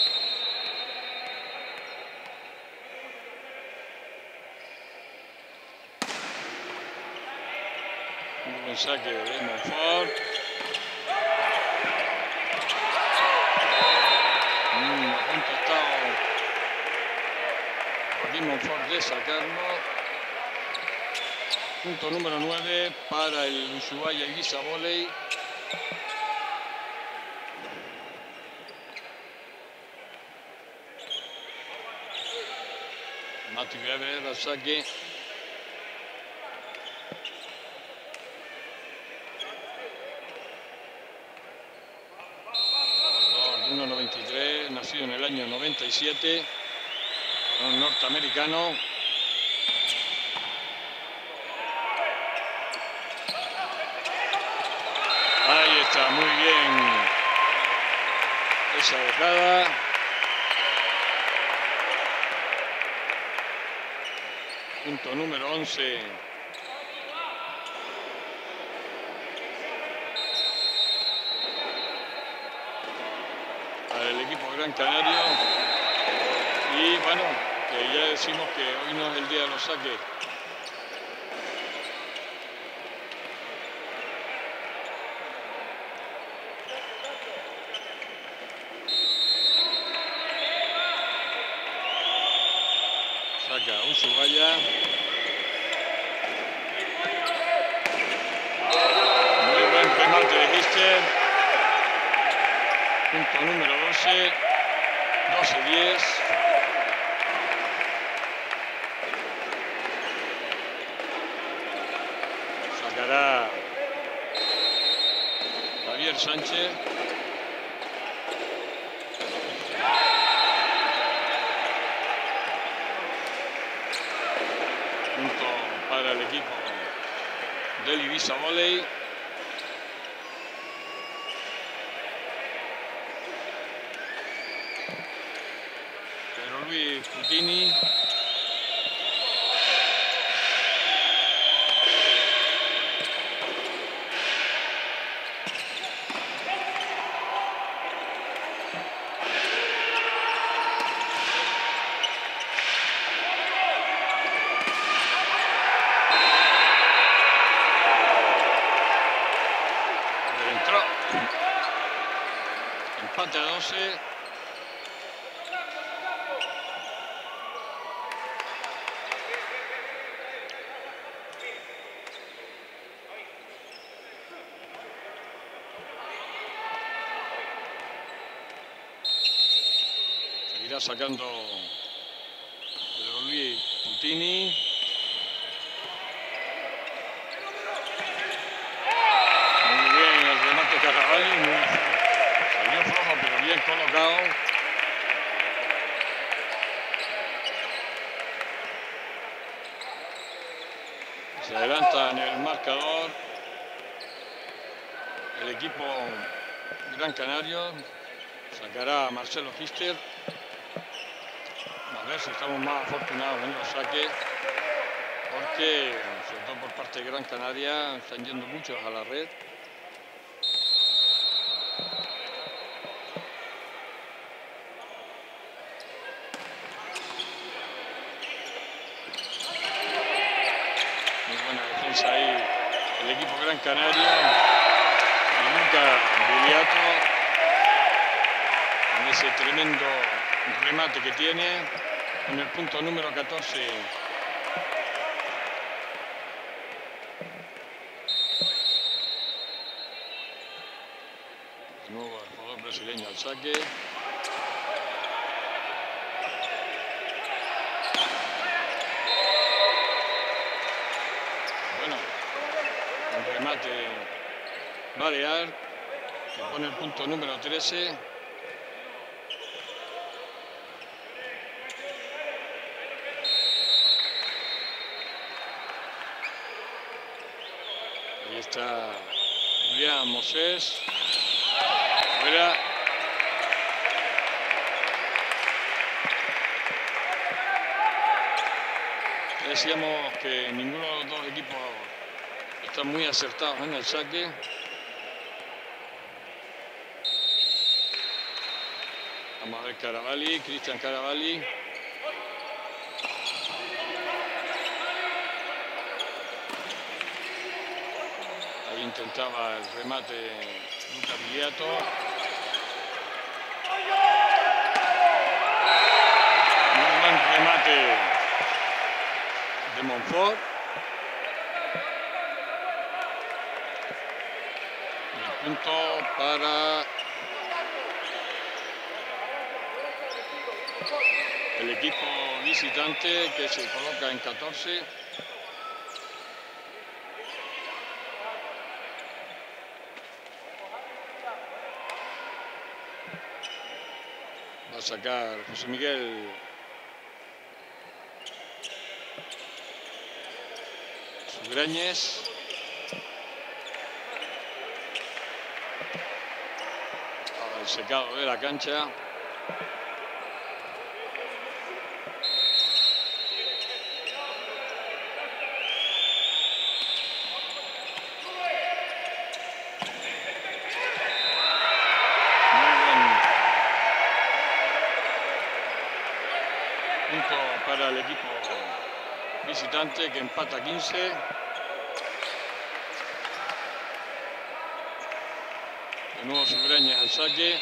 Un buen saque de Monfort. Mm, a punto está Joaquín Monfort de sacarlo. Punto número nueve para el Ushuaia Ibiza Volley. Mati Weber al saque. uno noventa y tres, nacido en el año noventa y siete. Un norteamericano. Ahí está, muy bien esa dejada. Punto número once. Para el equipo Gran Canario. Y bueno, que ya decimos que hoy no es el día de los saques. Saca Ushuaia. Muy buen remate de Gister. Punto número doce. doce diez. Javier Sánchez. Punto para el equipo del Ibiza Volley. Pero Luis Putini. Empate a doce. Seguirá sacando Pedro Luis Putini. Muy bien el remate Caravalli. Salió flojo, pero bien colocado. Se adelanta en el marcador el equipo Gran Canario. Sacará a Marcelo Gister. A ver si estamos más afortunados en los saques, porque sobre todo por parte de Gran Canaria están yendo muchos a la red. Muy buena defensa ahí el equipo Gran Canaria. Y Luca Biliato con ese tremendo remate que tiene. En el punto número catorce. De nuevo el jugador brasileño al saque. Bueno, un remate Balear que pone el punto número trece. Ahí está Julián Mosés. Fuera. Decíamos que ninguno de los dos equipos está muy acertados en el saque. Vamos a ver Caravalli, Cristian Caravalli. Ahí intentaba el remate Luca Biliato. Muy buen remate de Monfort. Y el punto para el equipo visitante, que se coloca en catorce. Va a sacar José Miguel Sugrañez. Al secado de la cancha. Para el equipo visitante, que empata quince. De nuevo Sugrañez al saque.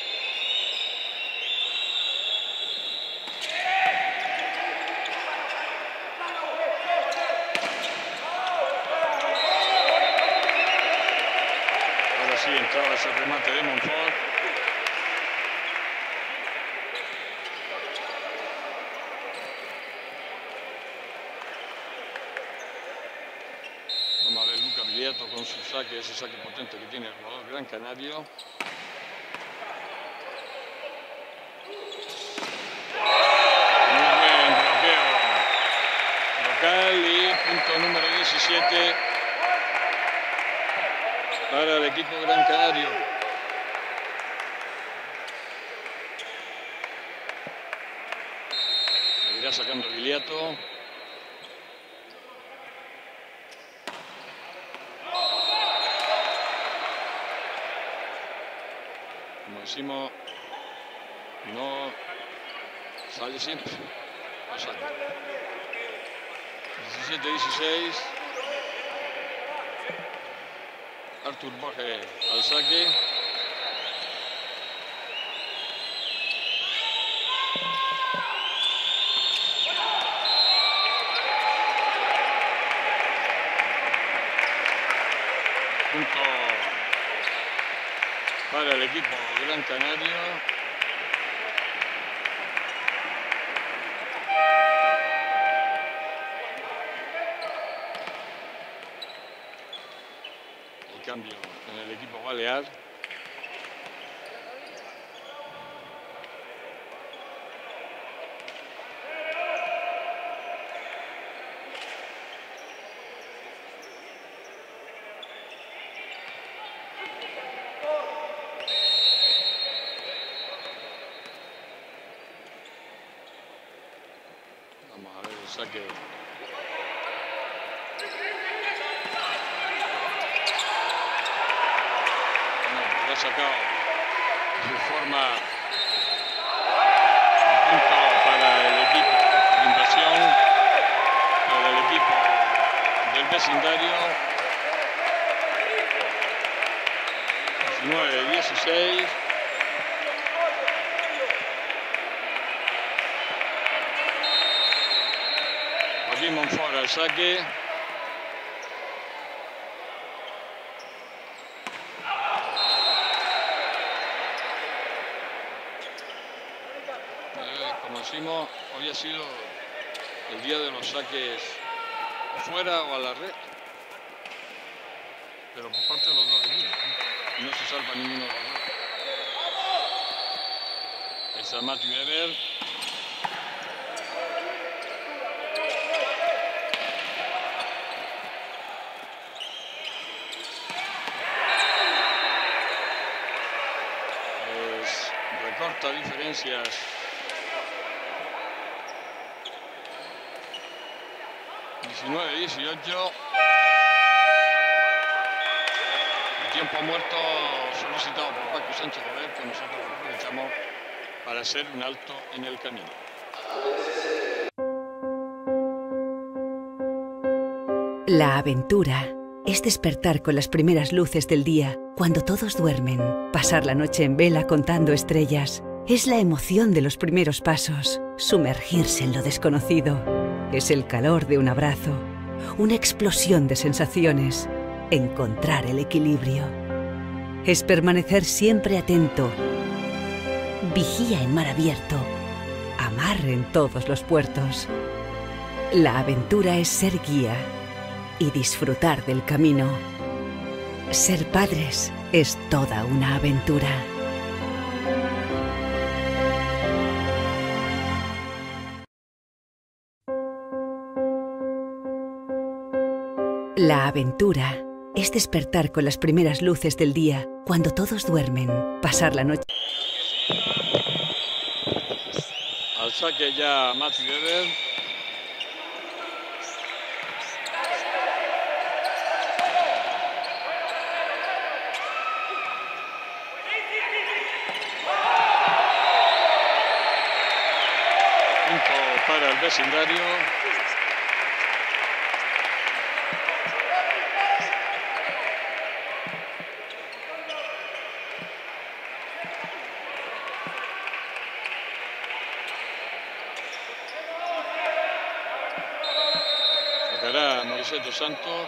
Ahora sí entraba ese remate de Monfort. Vamos a ver Luca Viliato con su saque, ese saque potente que tiene el jugador gran canario. Muy buen bloqueo local y punto número diecisiete para el equipo gran canario. Seguirá sacando Viliato. Como decimos, no sale siempre. No sale. diecisiete dieciséis. Artur Borges al saque. Punto para el equipo Gran Canario. El cambio en el equipo balear. Vamos a ver el saque. Bueno, lo ha sacado de forma punto para el equipo de invasión, para el equipo del vecindario. diecinueve dieciséis. Joaquín Monfort al saque. Eh, como decimos, hoy ha sido el día de los saques fuera o a la red. Pero por parte de los dos equipos, ¿no? No se salva ninguno de los dos. Ahí está Matthew Eber. Recorta diferencias. diecinueve dieciocho. Tiempo muerto solicitado por Paco Sánchez Robert, que nosotros aprovechamos para hacer un alto en el camino. La aventura es despertar con las primeras luces del día, cuando todos duermen. Pasar la noche en vela contando estrellas. Es la emoción de los primeros pasos. Sumergirse en lo desconocido. Es el calor de un abrazo. Una explosión de sensaciones. Encontrar el equilibrio. Es permanecer siempre atento. Vigía en mar abierto. Amar en todos los puertos. La aventura es ser guía y disfrutar del camino. Ser padres es toda una aventura. La aventura es despertar con las primeras luces del día, cuando todos duermen. Pasar la noche. Al saque ya Matthew Eber. Punto para el vecindario. Sacará Moisés dos Santos.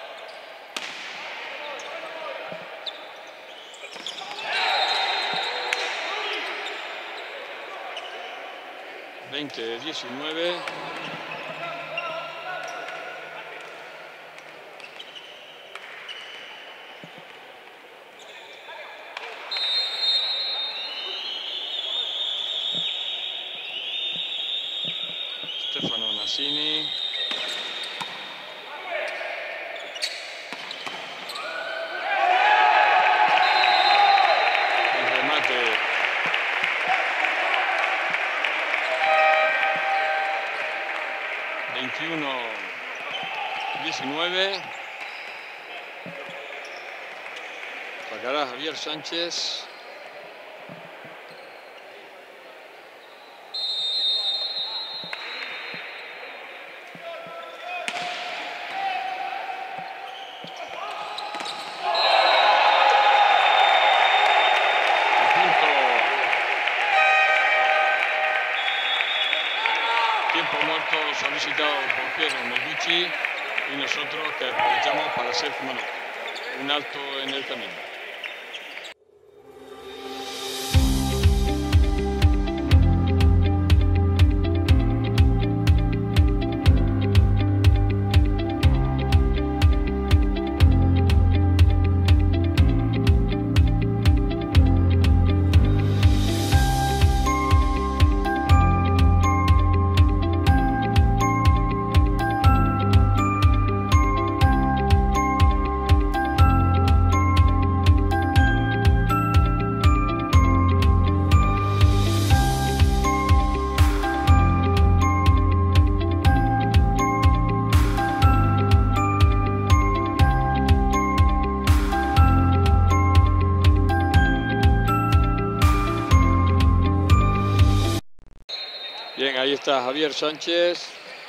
veinte diecinueve. Massini. El remate veintiuno diecinueve. Sacará Javier Sánchez. Tiempo muerto solicitado por Piero Melducci y nosotros que aprovechamos para hacer como no, un alto en el camino. Bien, ahí está Javier Sánchez.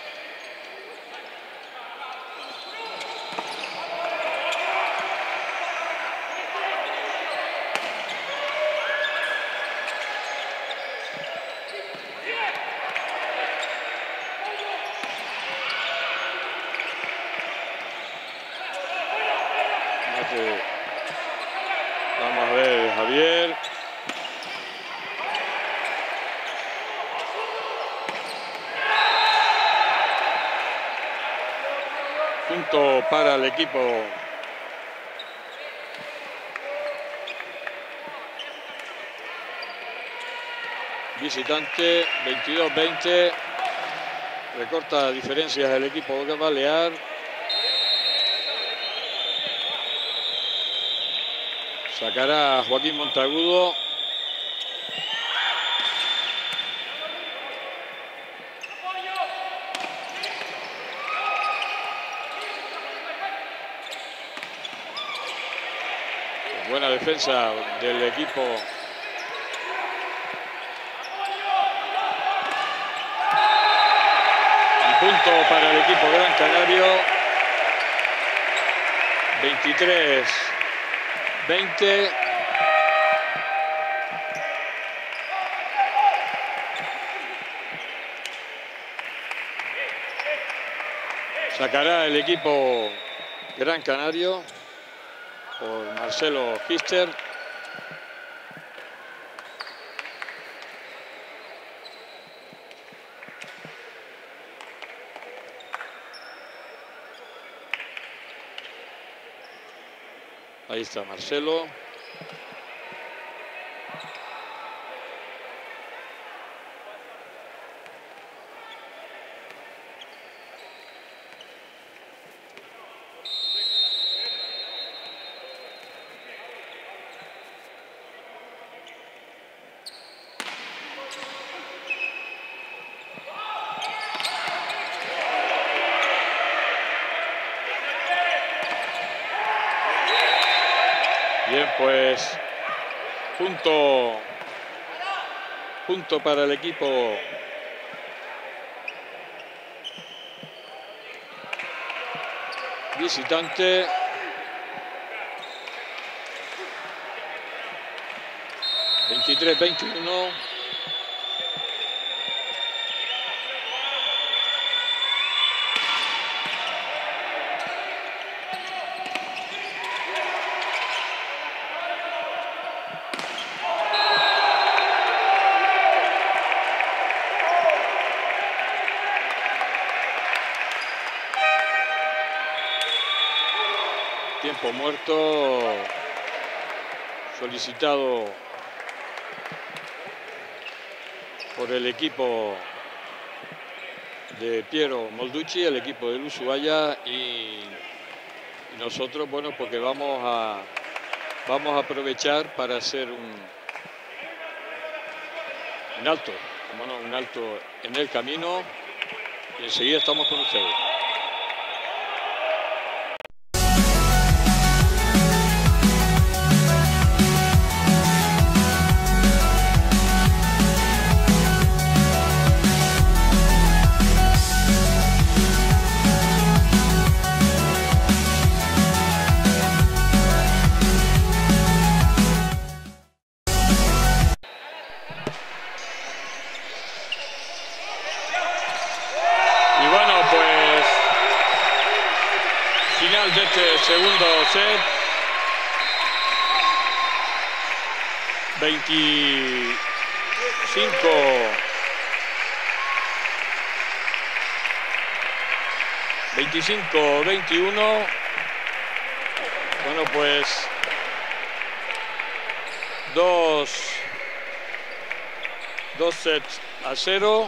Vamos a ver, Javier. Punto para el equipo visitante, veintidós veinte. Recorta diferencias el equipo balear. Sacará a Joaquín Monteagudo. Buena defensa del equipo y punto para el equipo Gran Canario. veintitrés veinte. Sacará el equipo Gran Canario por Marcelo Pfister. Ahí está Marcelo. Bien, pues punto, punto para el equipo visitante. veintitrés veintiuno. Tiempo muerto solicitado por el equipo de Piero Molducci, el equipo del Ushuaia, y, y nosotros, bueno, porque vamos a, vamos a aprovechar para hacer un, un alto, bueno, un alto en el camino, y enseguida estamos con ustedes. De este segundo set, veinticinco veinticinco veintiuno. Bueno, pues dos dos sets a cero.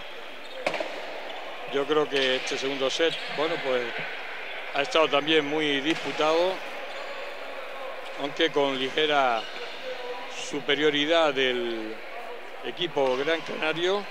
Yo creo que este segundo set, bueno, pues ha estado también muy disputado, aunque con ligera superioridad del equipo Gran Canario.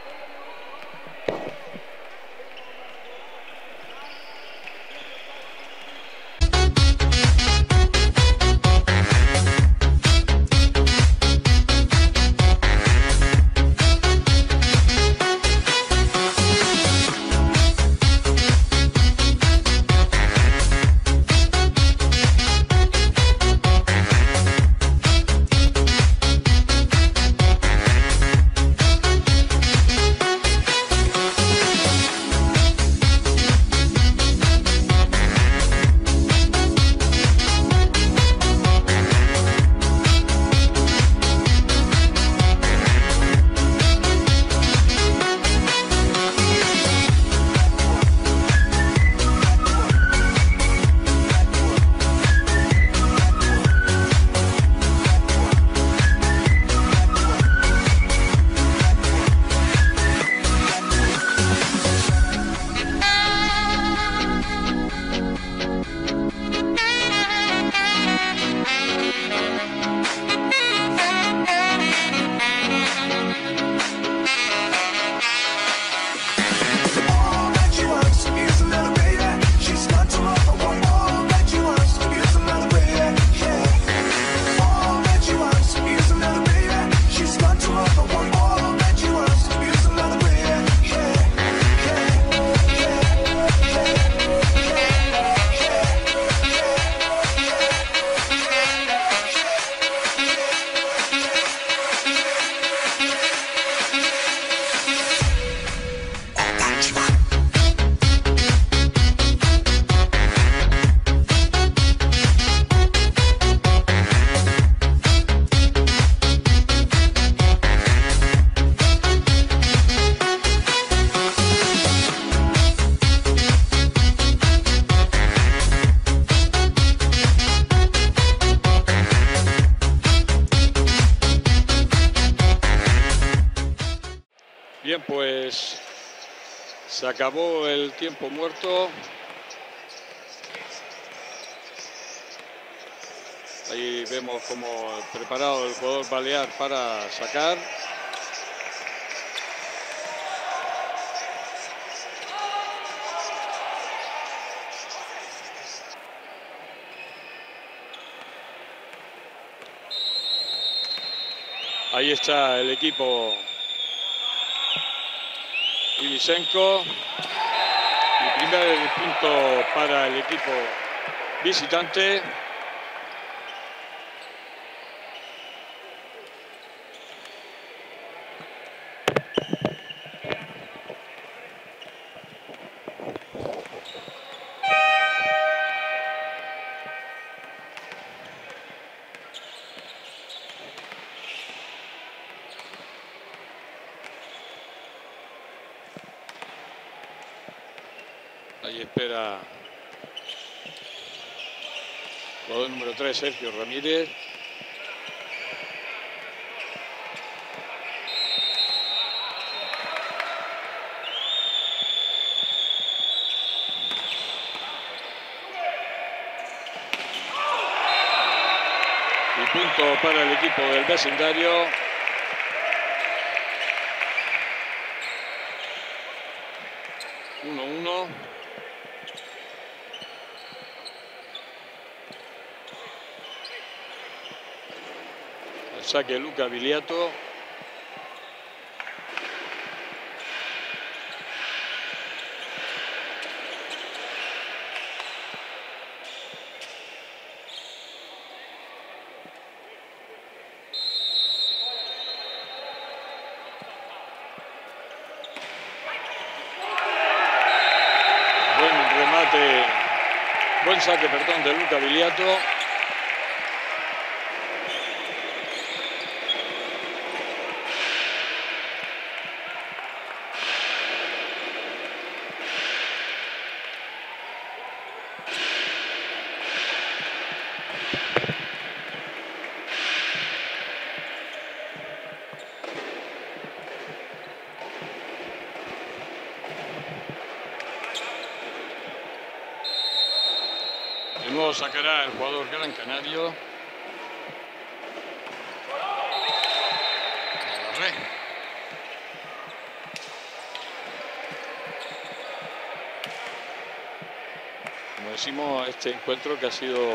Bien, pues se acabó el tiempo muerto. Ahí vemos como preparado el jugador balear para sacar. Ahí está el equipo Ilisenko. Y primer punto para el equipo visitante. Ahí espera jugador número tres, Sergio Ramírez. punto para el equipo del vecindario. uno uno. El saque Luca Biliato. Buen saque, perdón, de Luca Biliato. De nuevo sacará el jugador gran canario. Agarré. Como decimos, este encuentro que ha sido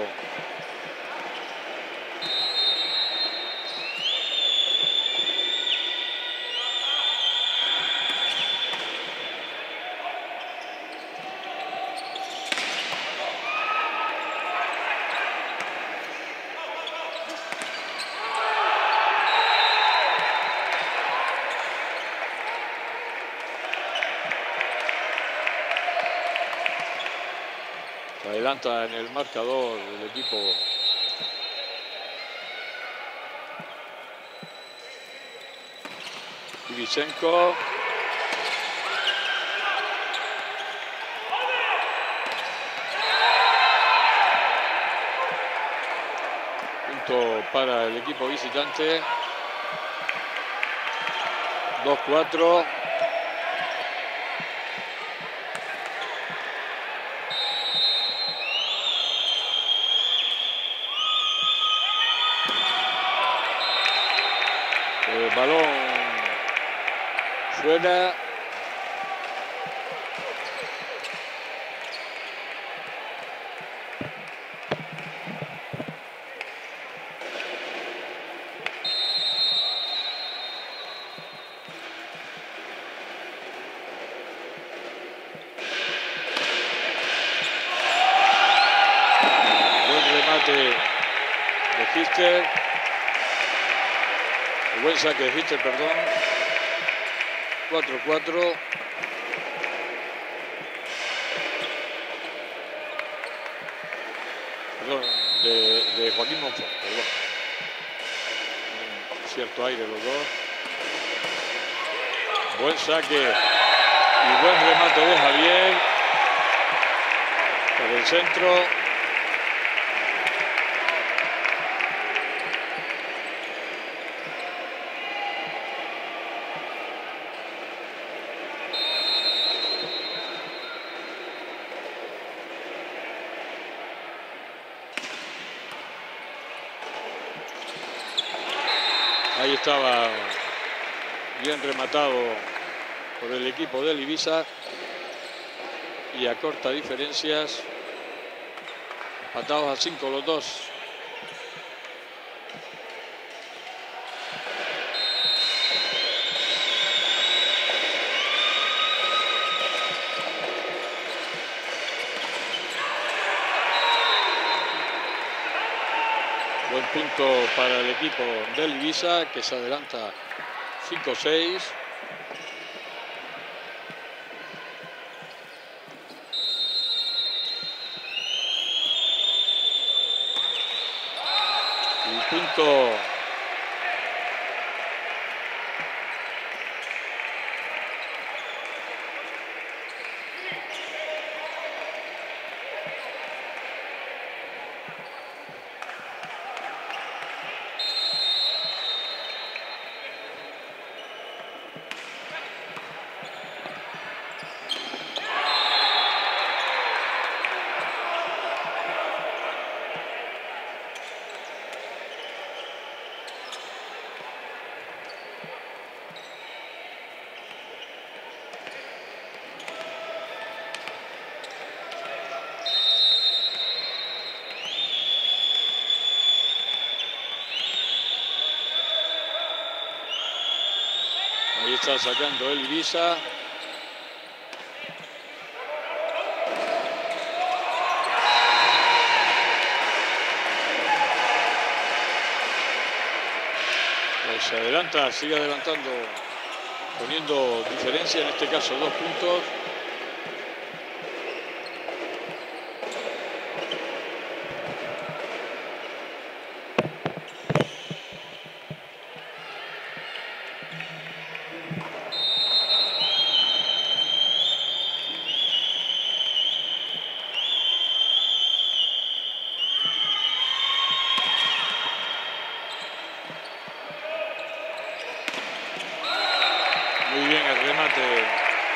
adelanta en el marcador del equipo Ivichenko. Punto para el equipo visitante. dos cuatro. El balón fuera. Buen remate de Hister. Buen saque de Hister, perdón. cuatro cuatro. Perdón, de, de Joaquín Monfort, perdón. Un cierto aire los dos. Buen saque y buen remate de Javier. Por el centro. Ahí estaba bien rematado por el equipo del Ibiza y a corta diferencias, empatados a cinco los dos. Buen punto para el equipo del Ibiza, que se adelanta cinco seis. Y punto está sacando el Ibiza. Pues se adelanta, sigue adelantando, poniendo diferencia, en este caso dos puntos. Muy bien el remate.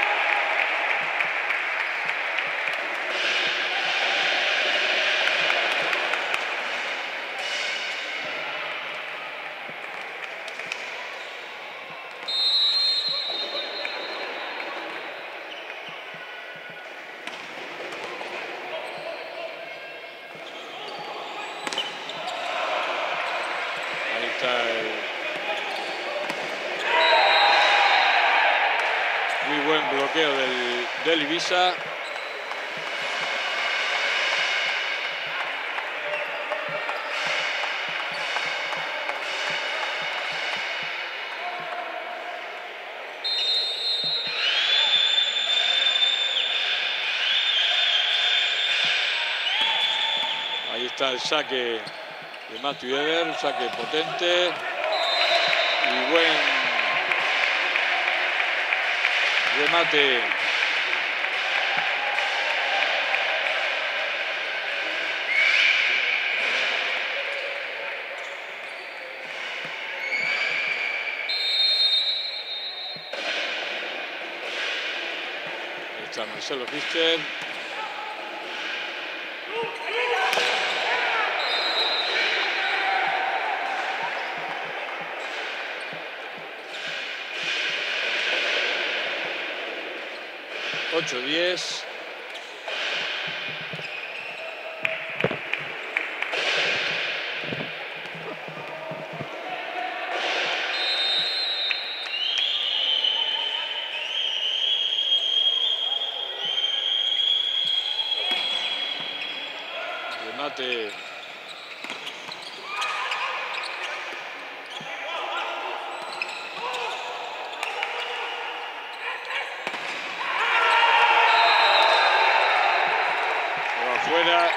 Ahí está el... Muy buen bloqueo del, del Ibiza. Ahí está el saque de Matthew Eber, saque potente y buen remate. Ahí está Marcelo Fischer. ocho diez. Remate. Fuera.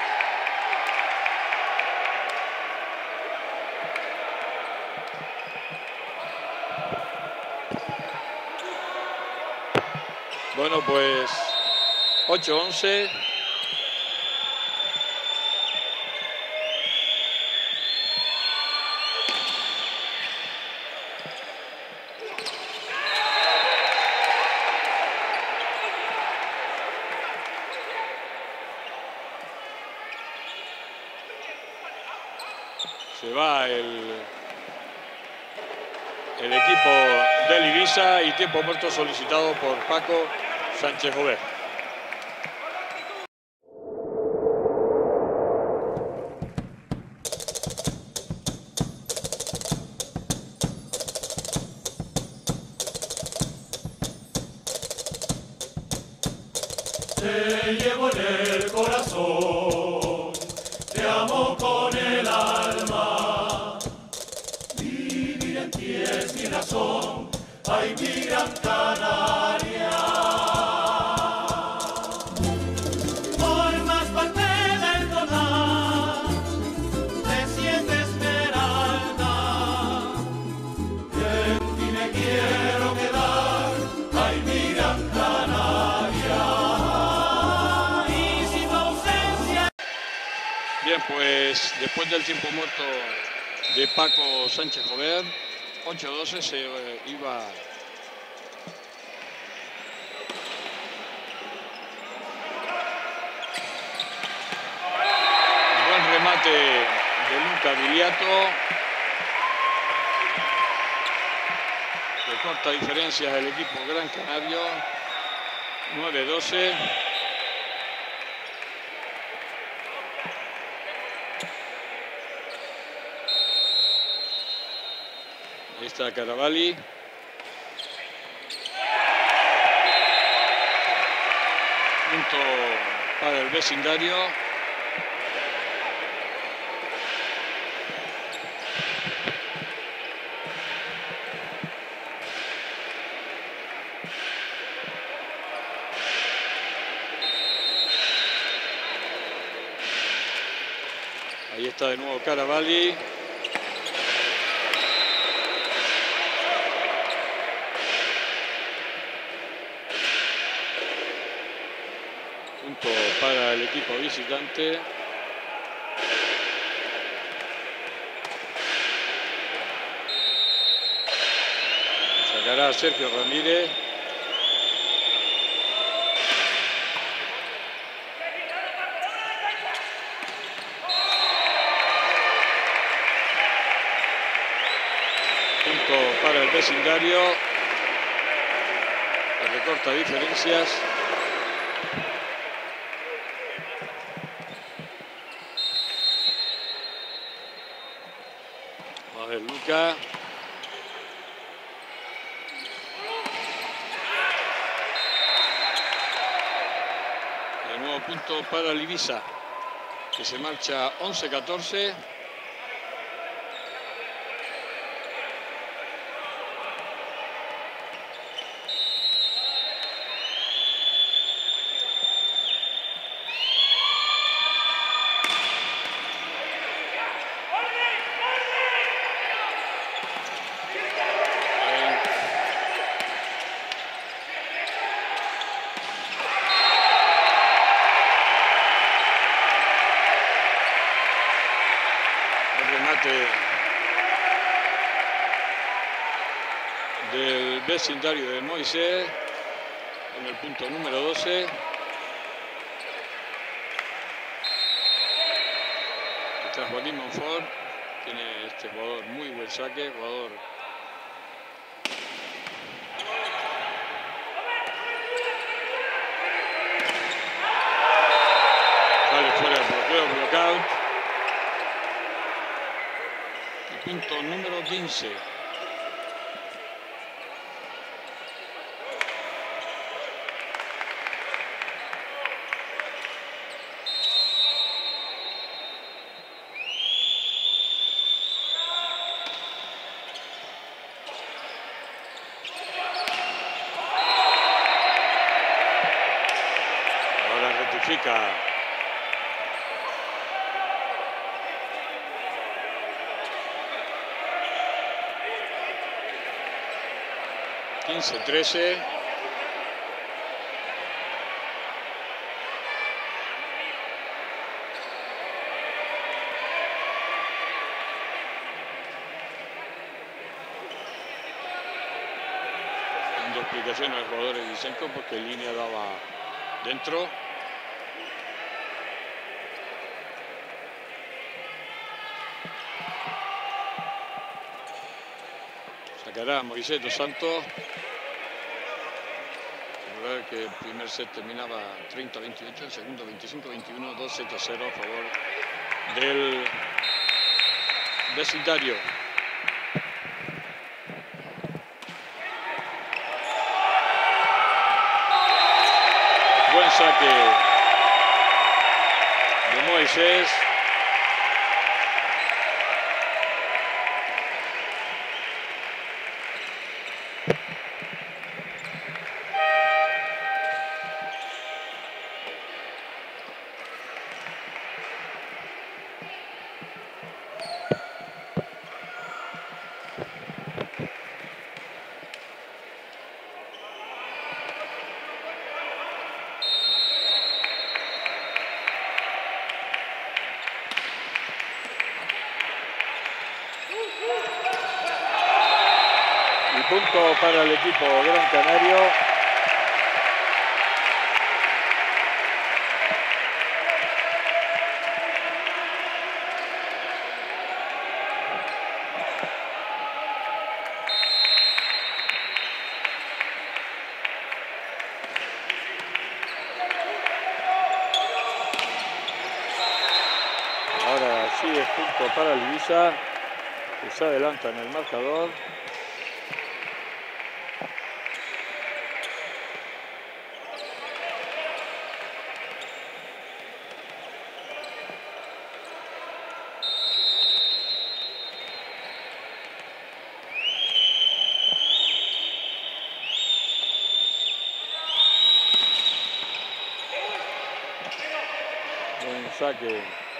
Bueno, pues ocho once. Se va el, el equipo del Ibiza y tiempo muerto solicitado por Paco Sánchez Jover. Te llevo en el corazón, te amo con el alma. Vivir en ti es mi razón, ay mi gran Canaria. Formas parte del total de siete esmeralda. En ti me quiero quedar, ay mi gran Canaria. Bien, pues después del tiempo muerto de Paco Sánchez Jover, ocho doce se eh, iba buen remate de Luca Viriato, que corta diferencias el equipo Gran Canario. Nueve doce. Ahí está Caravalli. Punto para el vecindario. Ahí está de nuevo Caravalli. Punto para el equipo visitante. Sacará a Sergio Ramírez. Punto para el vecindario. Que recorta diferencias. A ver, Luca. De nuevo punto para el Ibiza, que se marcha once catorce. Del vecindario de Moisés en el punto número doce. Está Joaquín Monfort. Tiene este jugador muy buen saque, jugador sale fuera del bloqueo, blockout. Punto número quince. Ahora rectifica. quince trece. Dando explicación al jugador de Vicenco porque en línea daba dentro. Sacará a Moisés dos Santos. Que el primer set terminaba treinta veintiocho, el segundo veinticinco veintiuno, dos sets a cero a favor del vecindario. Buen saque de Moisés. Punto para el equipo Gran Canario. Ahora sí es punto para el Ibiza, que se adelanta en el marcador. Buen saque.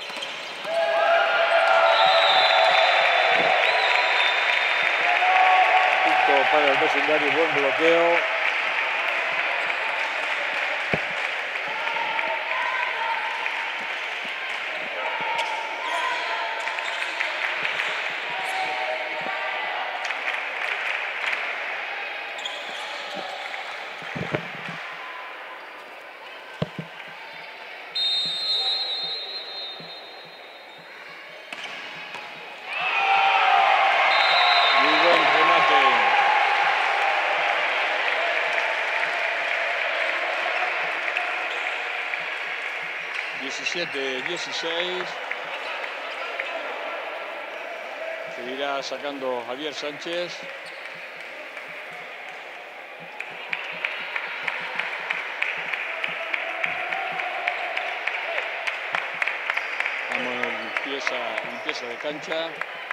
Punto para el vecindario, buen bloqueo. diecisiete dieciséis. Seguirá sacando Javier Sánchez. Vamos a limpieza, limpieza de cancha.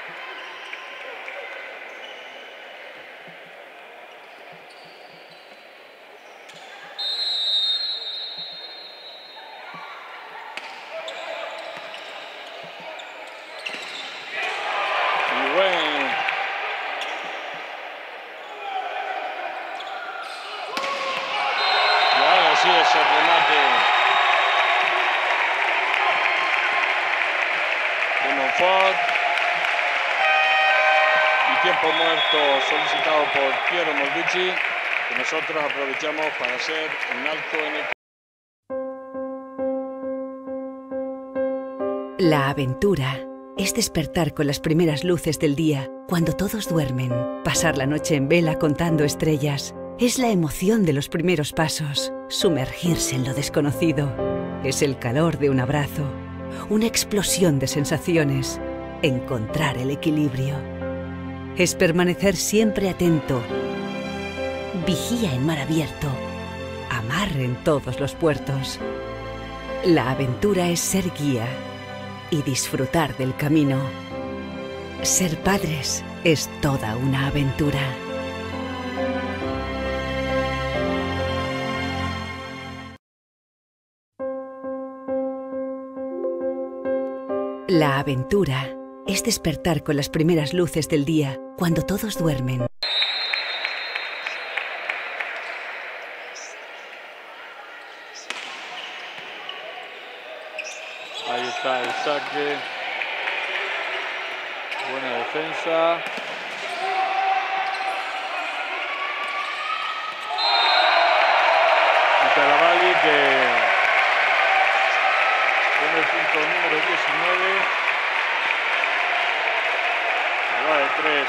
Ese remate de Monfort y tiempo muerto solicitado por Piero Molducci, que nosotros aprovechamos para hacer un alto en el... La aventura es despertar con las primeras luces del día, cuando todos duermen, pasar la noche en vela contando estrellas. Es la emoción de los primeros pasos, sumergirse en lo desconocido. Es el calor de un abrazo, una explosión de sensaciones, encontrar el equilibrio. Es permanecer siempre atento, vigía en mar abierto, amar en todos los puertos. La aventura es ser guía y disfrutar del camino. Ser padres es toda una aventura. La aventura es despertar con las primeras luces del día, cuando todos duermen. Ahí está el saque. Buena defensa. Y Caravalli, que con el punto número diecinueve, va de tres.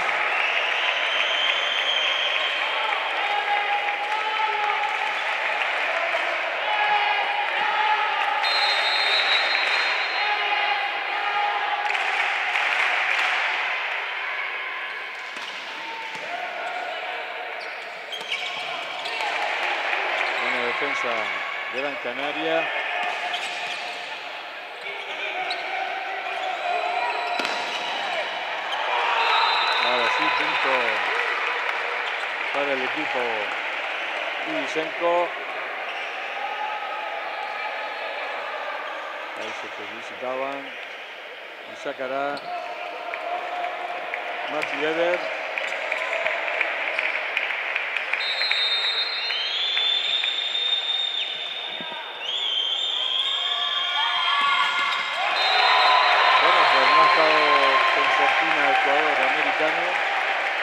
Buena defensa de Gran Canaria. Punto para el equipo Ivicenco. Ahí se felicitaban. Y sacará Matthew Eder. Bueno, pues no ha estado con fortuna el jugador americano.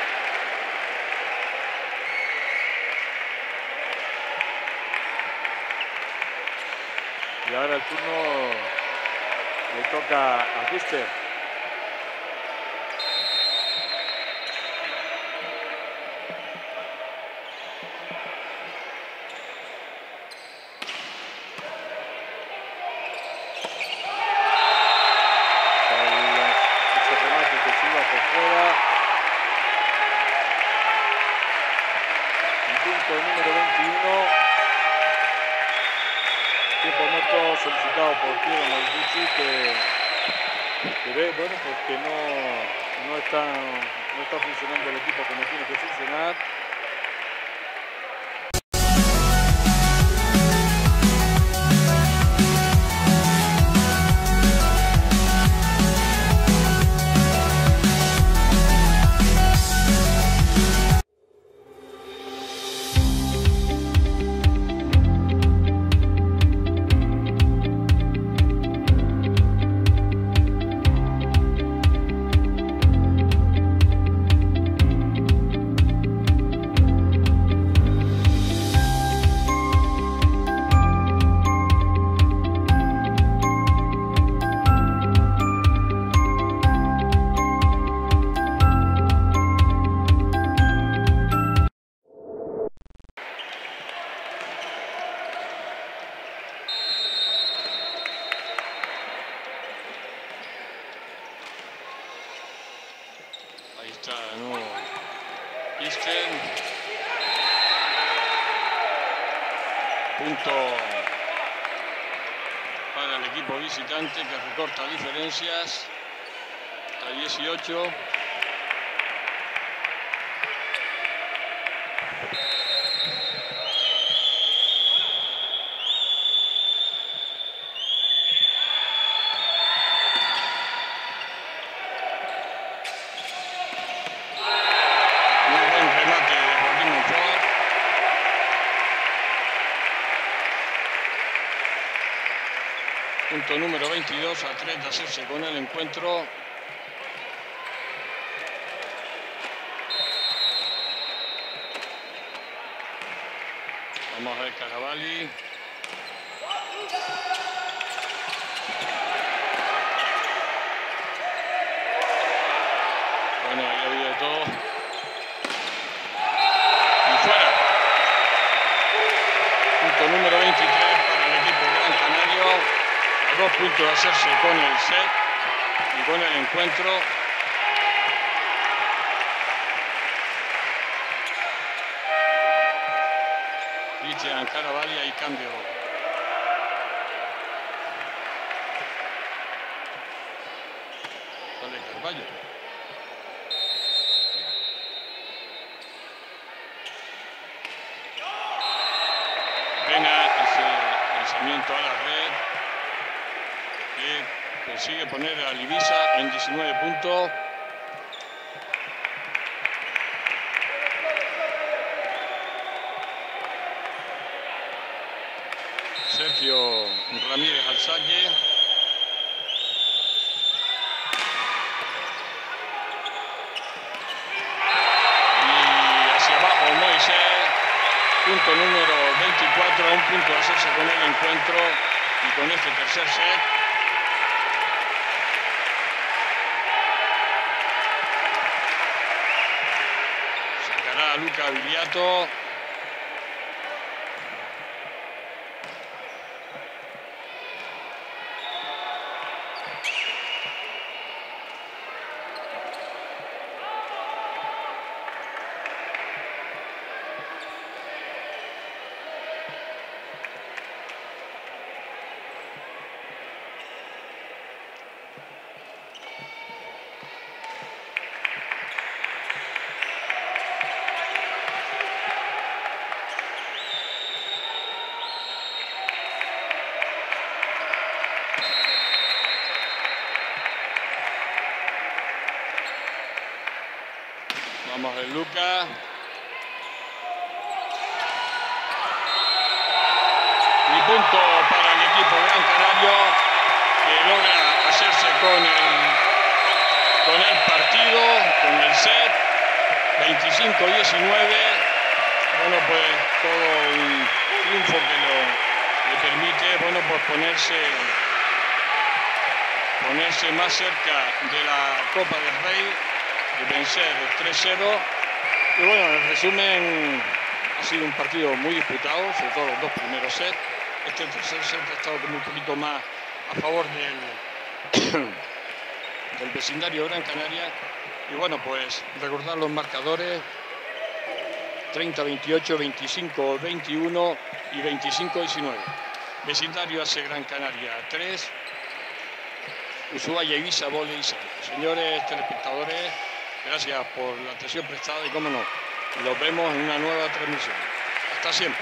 Y ahora el turno le toca a Gister. Ese remate que se iba por fuera. El punto número veintiuno. Tiempo muerto solicitado por Piero Molducci, que, que ve, bueno, pues que no, no, está, no está funcionando el equipo como tiene que funcionar. está de nuevo Eastern. Punto para el equipo visitante que recorta diferencias a dieciocho. Punto número veintidós, a tres de hacerse con el encuentro. Vamos a ver Caravalli. Bueno, ahí ha habido todo. Y fuera. Punto número veintitrés para el equipo Gran Canario. A dos puntos de hacerse con el set y con el encuentro. Cristian Caravalli, hay cambio. Sale Carvalho. Pena ese lanzamiento a la red que consigue poner a Ibiza en diecinueve puntos. Sergio Ramírez al saque. Y hacia abajo Moisés. Punto número veinticuatro, a un punto de hacerse con el encuentro y con este tercer set. Sacará a Luca Biliato. Vamos a ver Luca. Y punto para el equipo Gran Canario, que logra hacerse con el, con el partido, con el set, veinticinco diecinueve. Bueno, pues todo un triunfo que lo, le permite, bueno, pues ponerse, ponerse más cerca de la Copa del Rey, de vencer tres cero. Y bueno, en resumen, ha sido un partido muy disputado, sobre todo los dos primeros sets. Este tercer set ha estado como un poquito más a favor del, del vecindario Gran Canaria. Y bueno, pues recordar los marcadores: treinta veintiocho, veinticinco veintiuno y veinticinco diecinueve. Vecindario hace Gran Canaria tres, Ushuaia Ibiza Voley cero. Señores telespectadores, gracias por la atención prestada y, cómo no, los vemos en una nueva transmisión. Hasta siempre.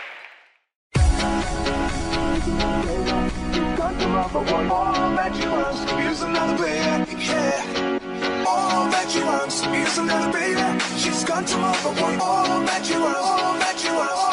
All that you want, here's another baby, yeah. All that you want, here's another baby. She's gone to mother, all that you want, all that you want.